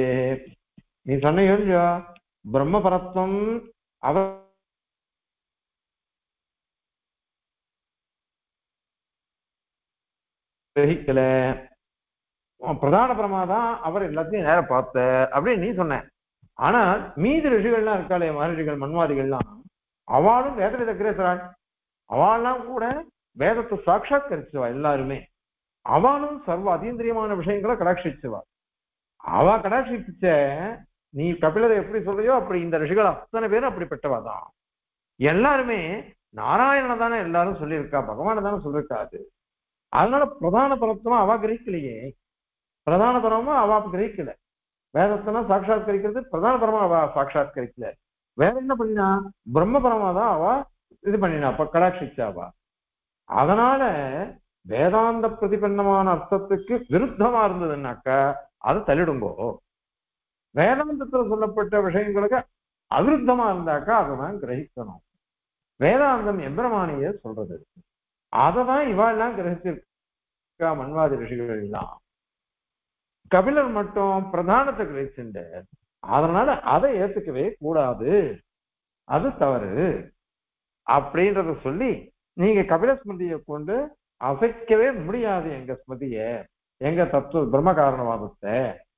நீ சொன்ன பிரம்மபரத்துவம் அவர் கிரகிக்கல, பிரதான பரமாதான் அவர் எல்லாத்தையும் நேர பார்த்த அப்படின்னு நீ சொன்ன. ஆனா மீதி ரிஷிகள்லாம் இருக்காளே மகரிஷிகள் மன்வாதிகள்லாம் அவளும் வேதத்தை கிரேசராள், அவள்லாம் கூட வேதத்தை சாட்சாத்கரிச்சுவா. எல்லாருமே அவனும் சர்வ அதீந்திரியமான விஷயங்களை கடாட்சிச்சுவா. அவ கடாட்சிச்ச நீ கபிலரை எப்படி சொல்றியோ அப்படி இந்த ரிஷிகள் அத்தனை பேரும் அப்படிப்பட்டவாதான். எல்லாருமே நாராயணனை தானே எல்லாரும் சொல்லியிருக்கா, பகவானை தானே சொல்லியிருக்காது. அதனால பிரதான பரத்துவமா அவ கிரகிக்கலையே, பிரதான பரமா அவ கிரகிக்கல. வேதத்தெல்லாம் சாட்சாத்கரிக்கிறது பிரதான பரமா அவ சாட்சாத்கரிக்கல. வேற என்ன பண்ணினா பிரம்மபரமா தான் அவ இது பண்ணினா, அப்ப கடாட்சிச்சாவா. அதனால வேதாந்த பிரதிபன்னமான அர்த்தத்துக்கு விருத்தமா இருந்ததுன்னாக்கா அதை தள்ளிடுங்கோ. வேதாந்தத்துல சொல்லப்பட்ட விஷயங்களுக்கு அவிருத்தமா இருந்தாக்கா அதைதான் கிரகிக்கணும். வேதாந்தம் எம்பிரமானிய சொல்றது, அதைதான் இவாள்லாம் கிரகிச்சிருக்கா மன்வாதி ரிஷிகள் எல்லாம். கபிலர் மட்டும் பிரதானத்தை கிரகிச்சுண்டு, அதனால அதை ஏத்துக்கவே கூடாது, அது தவறு அப்படின்றத சொல்லி நீங்க கபில ஸ்மிருதியை கொண்டு அசைக்கவே முடியாது எங்க ஸ்மிருதிய, எங்க தத்துவ பிரம்ம காரணவாதத்தை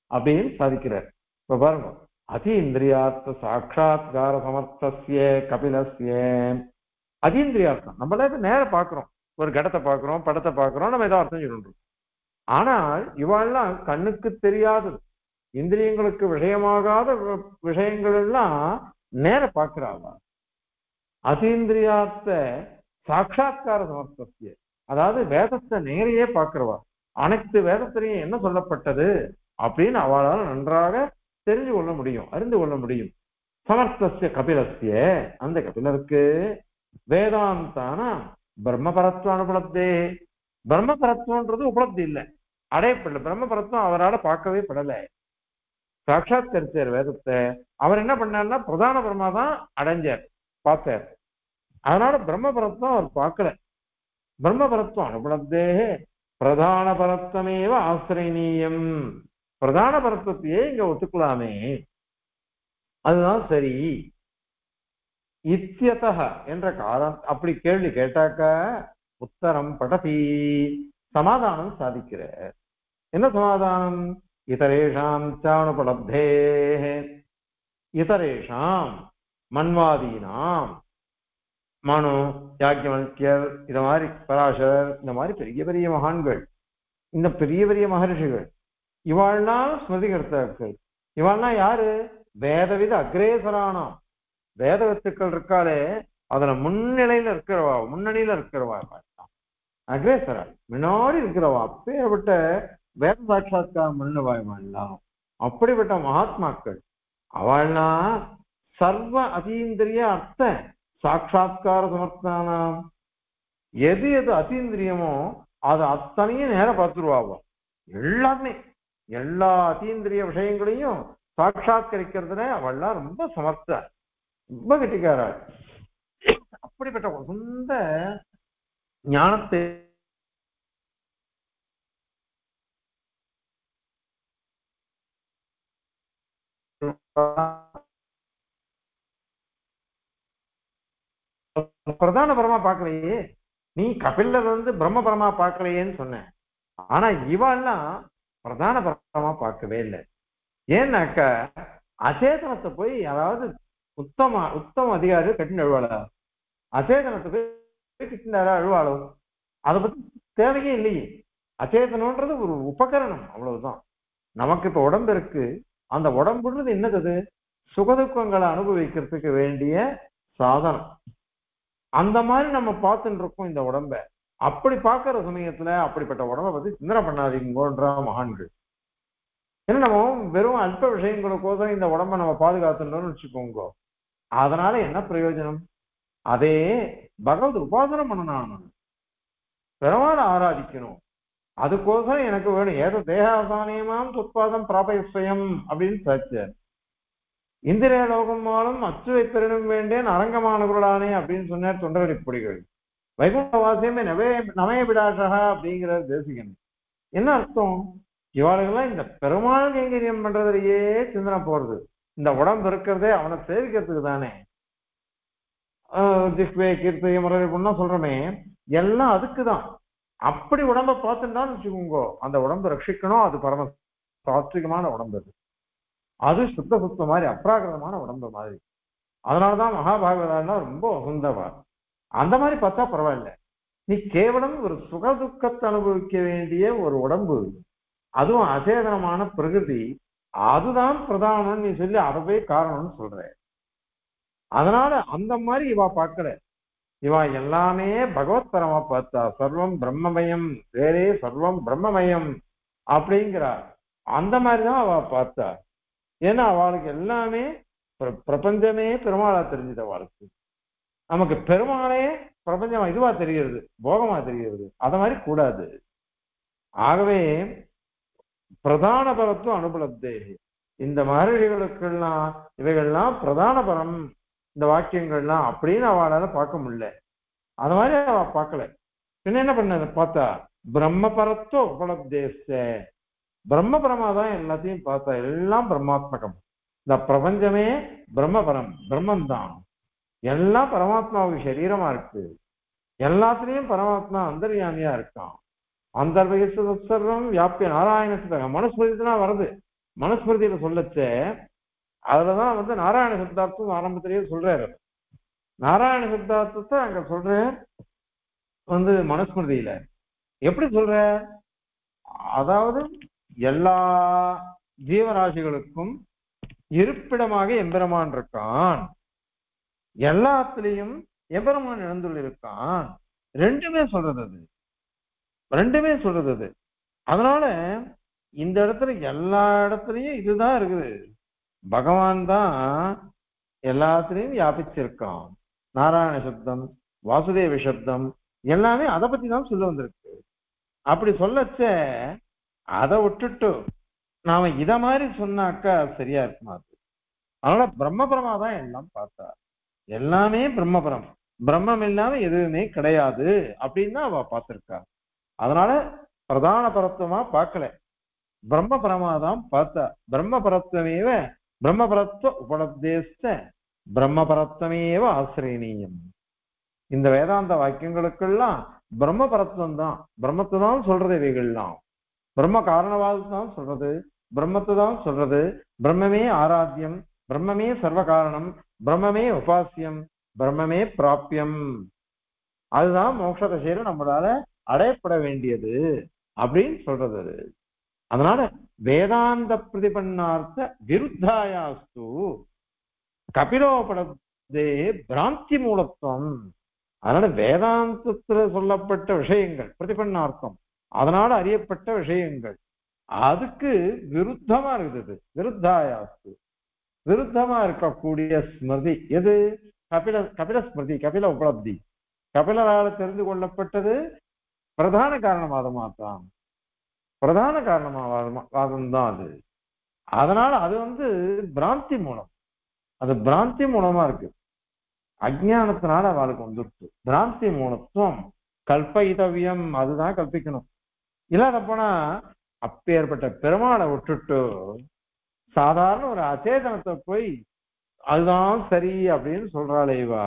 அப்படின்னு சாதிக்கிறார். இப்ப பாருங்க, அதீந்திரியார்த்த சாட்சாத்கார சமர்த்தசிய கபிலசிய. அதீந்திரியார்த்தம் நம்மளே நேர பாக்குறோம், ஒரு கடத்தை பாக்குறோம், படத்தை பாக்குறோம், நம்ம ஏதோ அர்த்தம் சொல்றோம். ஆனால் இவாள்லாம் கண்ணுக்கு தெரியாதது, இந்திரியங்களுக்கு விஷயமாகாத விஷயங்கள் எல்லாம் நேர பார்க்கிறாள். அதீந்திரியார்த்த சாட்சா்கார சமர்த்தசிய, அதாவது வேதத்தை நேரையே பார்க்கிறவா, அனைத்து வேதத்திலையும் என்ன சொல்லப்பட்டது அப்படின்னு அவளால் நன்றாக தெரிஞ்சு கொள்ள முடியும், அறிந்து கொள்ள முடியும். சமர்த்தசிய கபிலசிய, அந்த கபிலருக்கு வேதாந்தான பிரம்மபரத்துவ அனுபலத்தே. பிரம்மபரத்துவன்றது உபலப்தி இல்லை, அடையப்படல. பிரம்மபரத்துவம் அவரால் பார்க்கவே படலை, சாட்சாத்கரிச்சார் வேதத்தை. அவர் என்ன பண்ணார்னா பிரதான பிரம்மா தான் அடைஞ்சார், பார்த்தார். அதனால பிரம்மபரத்துவம் அவர் பார்க்கல. பிரம்மபரத்துவம் அனுபலத்தே பிரதான பரத்தமேவ ஆசிரியனீயம். பிரதான பரத்துவத்தையே இங்க ஒத்துக்கலாமே, அதுதான் சரி. இத்தியதः என்ற காரணம் அப்படி கேள்வி கேட்டாக்க உத்தரம் படதி, சமாதானம் சாதிக்கிற. என்ன சமாதானம்? இதரேஷாம் சானுபலப்தே, இதரேஷாம் மன்வாதீனாம், மனு, யாக்ஞவல்கியர், இந்த மாதிரி பராசரர், இந்த மாதிரி பெரிய பெரிய மகான்கள், இந்த பெரிய பெரிய மகர்ஷிகள், இவாள்லாம் ஸ்மிருதி கர்த்தாக்கள். இவாள்லாம் யாரு? வேதவித அக்ரேசரானாம். வேத வித்துக்கள் இருக்காளே அதுல முன்னிலையில இருக்கிறவா, முன்னணியில இருக்கிறவா, அக்ரேசரா முன்னாடி இருக்கிறவா, அப்பேற்பட்ட வேத சாட்சாத்காரம் பண்ணவாய்லாம். அப்படிப்பட்ட மகாத்மாக்கள் அவள்னா சர்வ அதீந்திரிய அர்த்த சாட்சா்கார சமர்த்தானாம். எது எது அதீந்திரியமோ அது அத்தனையும் நேரம் பார்த்துருவாவோ. எல்லாமே எல்லா அதீந்திரிய விஷயங்களையும் சாட்சாத்கரிக்கிறதுல அவள்லாம் ரொம்ப சமர்த்த, ரொம்ப கெட்டிக்காரா. அப்படிப்பட்ட ஒரு சொந்த ஞானத்தை பிரதான பரமா பார்க்கலையே. நீ கபிலர் வந்து பிரம்ம பரமா பார்க்கலையேன்னு சொன்ன, ஆனா இவாள்லாம் பிரதான பரமா பார்க்கவே இல்லை. ஏன்னாக்க அச்சேதனத்தை போய் அதாவது உத்தம உத்தம அதிகாரி கட்டின அழுவாளா, அச்சேதனத்தை போய் கட்டினாரா அழுவாளோ, அதை பத்தி தேவையே இல்லையே. அச்சேதனம்ன்றது ஒரு உபகரணம், அவ்வளவுதான். நமக்கு இப்ப உடம்பு இருக்கு, அந்த உடம்புன்றது என்னது? சுகதுக்கங்களை அனுபவிக்கிறதுக்கு வேண்டிய சாதனம். அந்த மாதிரி நம்ம பார்த்துட்டு இருக்கோம் இந்த உடம்ப. அப்படி பார்க்கிற சமயத்துல அப்படிப்பட்ட உடம்பை பத்தி சிந்தனை பண்ணாதீங்கன்ற மகான்கள். ஏன்னா நம்ம வெறும் அல்ப விஷயங்களுக்கோசம் இந்த உடம்ப நம்ம பாதுகாத்துட்டோம்னு வச்சுக்கோங்க, அதனால என்ன பிரயோஜனம்? அதே பகவத் உபாசனம் பண்ணணும், பெருமாள் ஆராதிக்கணும், அதுக்கோசரம் எனக்கு வேணும். ஏதோ தேகாசானியமாம் உற்பாதம் பிராபயஸ்வயம் அப்படின்னு சாச்சார். இந்திரிய லோகமாலும் அச்சுவை பெறணும் வேண்டேன் அரங்கமான குரலானே அப்படின்னு சொன்னார் தொண்டரடி பொடிகள். வைகுண்ட வாசியமே நவே நவய விடாசகா அப்படிங்கிற தேசிகன். என்ன அர்த்தம்? இவாளுகெல்லாம் இந்த பெருமாள் கைங்கரியம் பண்றதுலயே சிந்தனை போறது. இந்த உடம்பு இருக்கிறதே அவனை சேவிக்கிறதுக்கு தானே. ஆஹ் ஜிஹ்வே கீர்த்தி முறை பொண்ணா சொல்றோமே, எல்லாம் அதுக்குதான். அப்படி உடம்ப பார்த்துட்டான்னு வச்சுக்கோங்க, அந்த உடம்பு ரட்சிக்கணும். அது பரம சாத்விகமான உடம்பு, அது அது சுத்த சுத்த மாதிரி அப்ராகிருதமான உடம்பு மாதிரி. அதனாலதான் மகாபாகவதா ரொம்ப உகந்தவா. அந்த மாதிரி பார்த்தா பரவாயில்ல. நீ கேவலம் ஒரு சுக துக்கத்தை அனுபவிக்க வேண்டிய ஒரு உடம்பு, அதுவும் அசேதனமான பிரகிருதி, அதுதான் பிரதானம் நீ சொல்லி அதை போய் காரணம்னு சொல்ற. அதனால அந்த மாதிரி இவா பார்க்கல. இவா எல்லாமே பகவத்பரமா பார்த்தா, சர்வம் பிரம்மமயம், வேறே சர்வம் பிரம்மமயம் அப்படிங்கிறா. அந்த மாதிரிதான் அவ பார்த்தா. ஏன்னா அவளுக்கு எல்லாமே பிரபஞ்சமே பெருமாளா தெரிஞ்சது. அவளுக்கு நமக்கு பெருமாளே பிரபஞ்சமா இதுவா தெரிகிறது, போகமா தெரிகிறது. அத மாதிரி கூடாது. ஆகவே பிரதான பரத்துவம் அனுபலத்தே, இந்த மகர்ஷிகளுக்கெல்லாம் இவைகள்லாம் பிரதான பரம், இந்த வாக்கியங்கள்லாம் அப்படின்னு அவளால பார்க்க முடியல. அது மாதிரி அவ பார்க்கல. பின்ன என்ன பண்ண பார்த்தா பிரம்ம பரத்துவ உபலப்தேச, பிரம்ம பரமாதான் எல்லாத்தையும் பார்த்தா. எல்லாம் பிரம்மாத்மகம். இந்த பிரபஞ்சமே பிரம்மபரம், பிரம்மன் தான். எல்லாம் பரமாத்மாவுக்கு சரீரமா இருக்கு. எல்லாத்துலயும் பரமாத்மா அந்தர்யாமியா இருக்கான். அந்தர்வகிசர்வம் வியாபிய நாராயணத்துக்கு மனுஸ்மிருதினா வருது. மனுஸ்மிருதியில சொல்லச்ச அதுலதான் வந்து நாராயண சித்தார்த்தம் ஆரம்பத்திலேயே சொல்றாரு. நாராயண சித்தார்த்தத்தை அங்க சொல்ற வந்து மனுஸ்மிருதியில எப்படி சொல்ற, அதாவது எல்லா ஜீவராசிகளுக்கும் இருப்பிடமாக எம்பெருமான் இருக்கான், எல்லாத்திலையும் எம்பெருமான் எழுந்துள்ள இருக்கான், ரெண்டுமே சொல்றது அது, ரெண்டுமே சொல்றது அது. அதனால இந்த இடத்துல எல்லா இடத்துலயும் இதுதான் இருக்குது, பகவான் தான் எல்லாத்திலையும் வியாபிச்சிருக்கான். நாராயண சப்தம், வாசுதேவ சப்தம் எல்லாமே அதை பத்தி தான் சொல்ல வந்திருக்கு. அப்படி சொல்லச்ச அதை விட்டுட்டு நாம இத மாதிரி சொன்னாக்கா சரியா இருக்குமா? அதனால பிரம்மபரமா தான் எல்லாம் பார்த்தா, எல்லாமே பிரம்மபரம், பிரம்மம் இல்லாம எதுவுமே கிடையாது அப்படின்னு தான் அவ பார்த்திருக்கா. அதனால பிரதான பரத்துவமா பார்க்கல, பிரம்ம பரமாதான் பார்த்தா. பிரம்ம பரத்வமேவ பிரம்ம பரத்வ உபலப்தேஸ்த பிரம்ம பரத்வமேவ ஆசிரியனீயம். இந்த வேதாந்த வாக்கியங்களுக்கெல்லாம் பிரம்ம பரத்வம் தான், பிரம்மத்தை தான் சொல்றது. இவைகள்லாம் பிரம்ம காரணவாதத்தை தான் சொல்றது, பிரம்மத்தை தான் சொல்றது. பிரம்மமே ஆராத்தியம், பிரம்மமே சர்வ காரணம், பிரம்மமே உபாசியம், பிரம்மமே பிராபியம். அதுதான் மோட்ச தசையில நம்மளால அடையப்பட வேண்டியது அப்படின்னு சொல்றது அது. அதனால வேதாந்த பிரதிபன்னார்த்த விருத்தாயாஸ்து கபிலோபடத்தே பிராந்தி மூலத்துவம். அதனால வேதாந்தத்துல சொல்லப்பட்ட விஷயங்கள் பிரதிபன்னார்த்தம், அதனால அறியப்பட்ட விஷயங்கள் அதுக்கு விருத்தமா இருக்குது. விருத்தாயாஸ்து விருத்தமா இருக்கக்கூடிய ஸ்மிருதி எது? கபில கபில ஸ்மிருதி, கபில உபலப்தி. கபிலரால் தெரிந்து கொள்ளப்பட்டது பிரதான காரணவாதமா தான், பிரதான காரணவாதம் தான் அது. அதனால அது வந்து பிராந்தி மூலம், அது பிராந்தி மூலமா இருக்கு. அஜ்ஞானத்தினால அவளுக்கு வந்துருச்சு பிராந்தி மூலத்துவம். கல்பயிதவியம், அதுதான் கல்பிக்கணும். இல்லாத போனா அப்பேற்பட்ட பெருமாளை விட்டுட்டு சாதாரண ஒரு அச்சேதனத்தை போய் அதுதான் சரி அப்படின்னு சொல்றாளே இவா,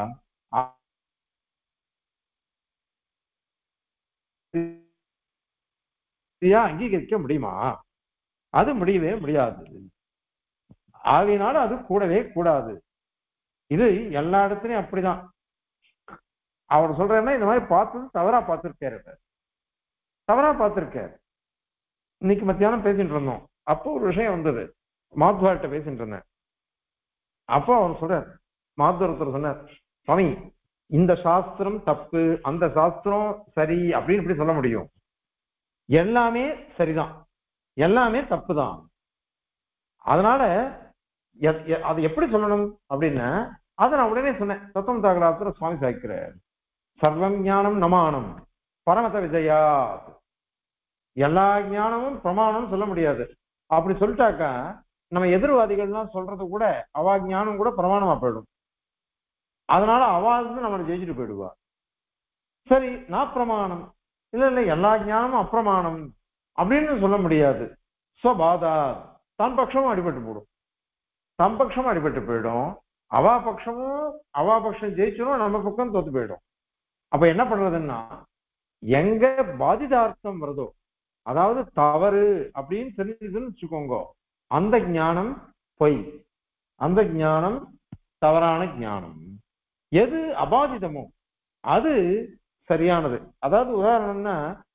அங்கீகரிக்க முடியுமா? அது முடியவே முடியாது. ஆகையினால அது கூடவே கூடாது. இது எல்லா இடத்துலயும் அப்படிதான். அவர் சொல்றேன்னா இந்த மாதிரி பார்த்தது தவறா பார்த்திருக்காரு, தவறா பார்த்திருக்காரு. இன்னைக்கு மத்தியானம் பேசிட்டு இருந்தோம், அப்போ ஒரு விஷயம் வந்தது, மாத்வார்கிட்ட பேசிட்டு இருந்தேன். அப்போ அவர் சொல்றார், மாத்வரத்தர் சொன்னார், சுவாமி இந்த சாஸ்திரம் தப்பு, அந்த சாஸ்திரம் சரி அப்படின்னு இப்படி சொல்ல முடியும்? எல்லாமே சரிதான், எல்லாமே தப்பு தான். அதனால அது எப்படி சொல்லணும் அப்படின்னா, அதை நான் உடனே சொன்னேன். தத்துவம் தாகலாத்துல சுவாமி சாய்க்கிறார், சர்வம் ஞானம் நமானம் பரமத விஜயா. எல்லா ஞானமும் பிரமாணம் சொல்ல முடியாது. அப்படி சொல்லிட்டாக்கா நம்ம எதிர்வாதிகள்லாம் சொல்றது கூட அவா ஞானம் கூட பிரமாணமா போயிடும். அதனால அவா வந்து நம்மளை ஜெயிச்சுட்டு போயிடுவா. சரி, நான் பிரமாணம் இல்ல இல்ல எல்லா ஞானமும் அப்பிரமாணம் அப்படின்னு சொல்ல முடியாது. ஸ்வபாதா, தன் பட்சமும் அடிபட்டு போடும், தன் பட்சமும் அடிபட்டு போயிடும். அவா பட்சமும் அவா பட்சம் ஜெயிச்சிடும், நம்ம பக்கம் தோத்து போயிடும். அப்ப என்ன பண்றதுன்னா, எங்க பாதிதார்த்தம் வருதோ, அதாவது தவறு அப்படின்னு தெரிஞ்சதுன்னு வச்சுக்கோங்க, அந்த ஞானம் பொய், அந்த ஞானம் தவறான ஞானம். எது அபாதிதமோ அது சரியானது. அதாவது உதாரணம்னா,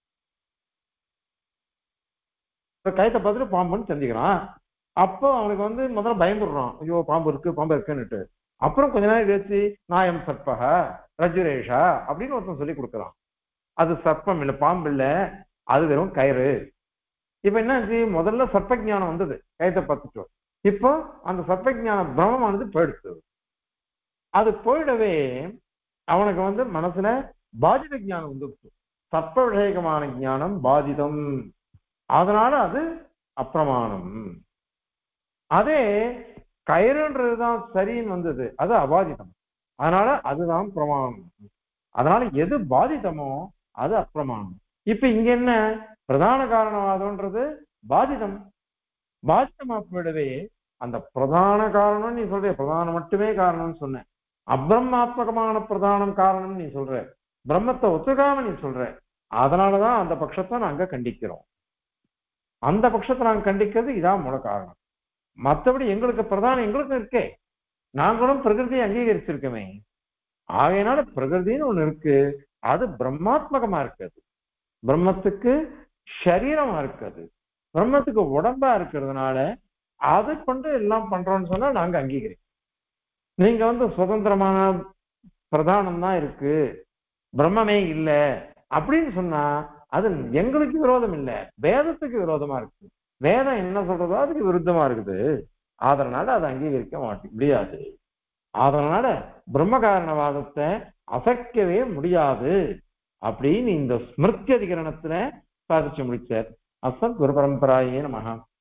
கயத்தை பார்த்துட்டு பாம்புன்னு தெரிஞ்சுக்கிறான். அப்போ அவனுக்கு வந்து முதல்ல பயந்துடுறான், ஐயோ பாம்பு இருக்கு பாம்பு இருக்குன்னுட்டு. அப்புறம் கொஞ்ச நேரம் கழிச்சு நாயம் சர்ப்பக ரஜுரேஷா அப்படின்னு ஒருத்தன் சொல்லி கொடுக்குறான். அது சர்ப்பம் இல்லை, பாம்பு இல்லை, அது வெறும் கயிறு. இப்ப என்னாச்சு, முதல்ல சர்ப்ப ஞானம் வந்தது, கயத்தை பார்த்துட்டோம். இப்போ அந்த சர்ப்ப ஞான பிரமமானது போயிடுச்சு. அது போயிடவே அவனுக்கு வந்து மனசுல பாதித ஞானம் வந்துருச்சு, சர்ப்ப விஷயகமான ஞானம் பாதிதம். அதனால அது அப்பிரமாணம். அதே கயிறுன்றதுதான் சரின்னு வந்தது, அது அபாதிதம். அதனால அதுதான் பிரமாணம். அதனால எது பாதிதமோ அது அப்பிரமாணம். இப்ப இங்க என்ன, பிரதான காரணவாதம்ன்றது பாதிதம், பாதிதமா போயிடவே அந்த பிரதான காரணம் நீ சொல்ற, பிரதானம் மட்டுமே காரணம்னு சொன்ன, அப்பிரமாத்மகமான பிரதானம் காரணம் நீ சொல்ற, பிரம்மத்தை ஒத்துக்காம நீ சொல்ற. அதனாலதான் அந்த பட்சத்தை நாங்க கண்டிக்கிறோம். அந்த பட்சத்தை நாங்க கண்டிக்கிறது இதான் மூல காரணம். மற்றபடி எங்களுக்கு பிரதானம் எங்களுக்கும் இருக்கே, நாங்களும் பிரகிருதியை அங்கீகரிச்சிருக்கோமே. ஆகையினால பிரகிருதின்னு ஒண்ணு இருக்கு, அது பிரம்மாத்மகமா இருக்குது, பிரம்மத்துக்கு சரீரமா இருக்குது, பிரம்மத்துக்கு உடம்பா இருக்கிறதுனால அதை கொண்டு எல்லாம் பண்றோம்னு சொன்னா நாங்க அங்கீகரிக்கிறோம். நீங்க வந்து சுதந்திரமான பிரதானம் தான் இருக்கு, பிரம்மமே இல்லை அப்படின்னு சொன்னா அது எங்களுக்கு விரோதம் இல்லை, வேதத்துக்கு விரோதமா இருக்கு. வேதம் என்ன சொல்றதோ அதுக்கு விருத்தமா இருக்குது. அதனால அதை அங்கீகரிக்க மாட்டே முடியாது. அதனால பிரம்ம காரணவாதத்தை அசைக்கவே முடியாது அப்படின்னு இந்த ஸ்மிருதி அதிகரணத்துல சாதிச்சு முடிச்சார். அசத் குரு பரம்பராயே நமஹ.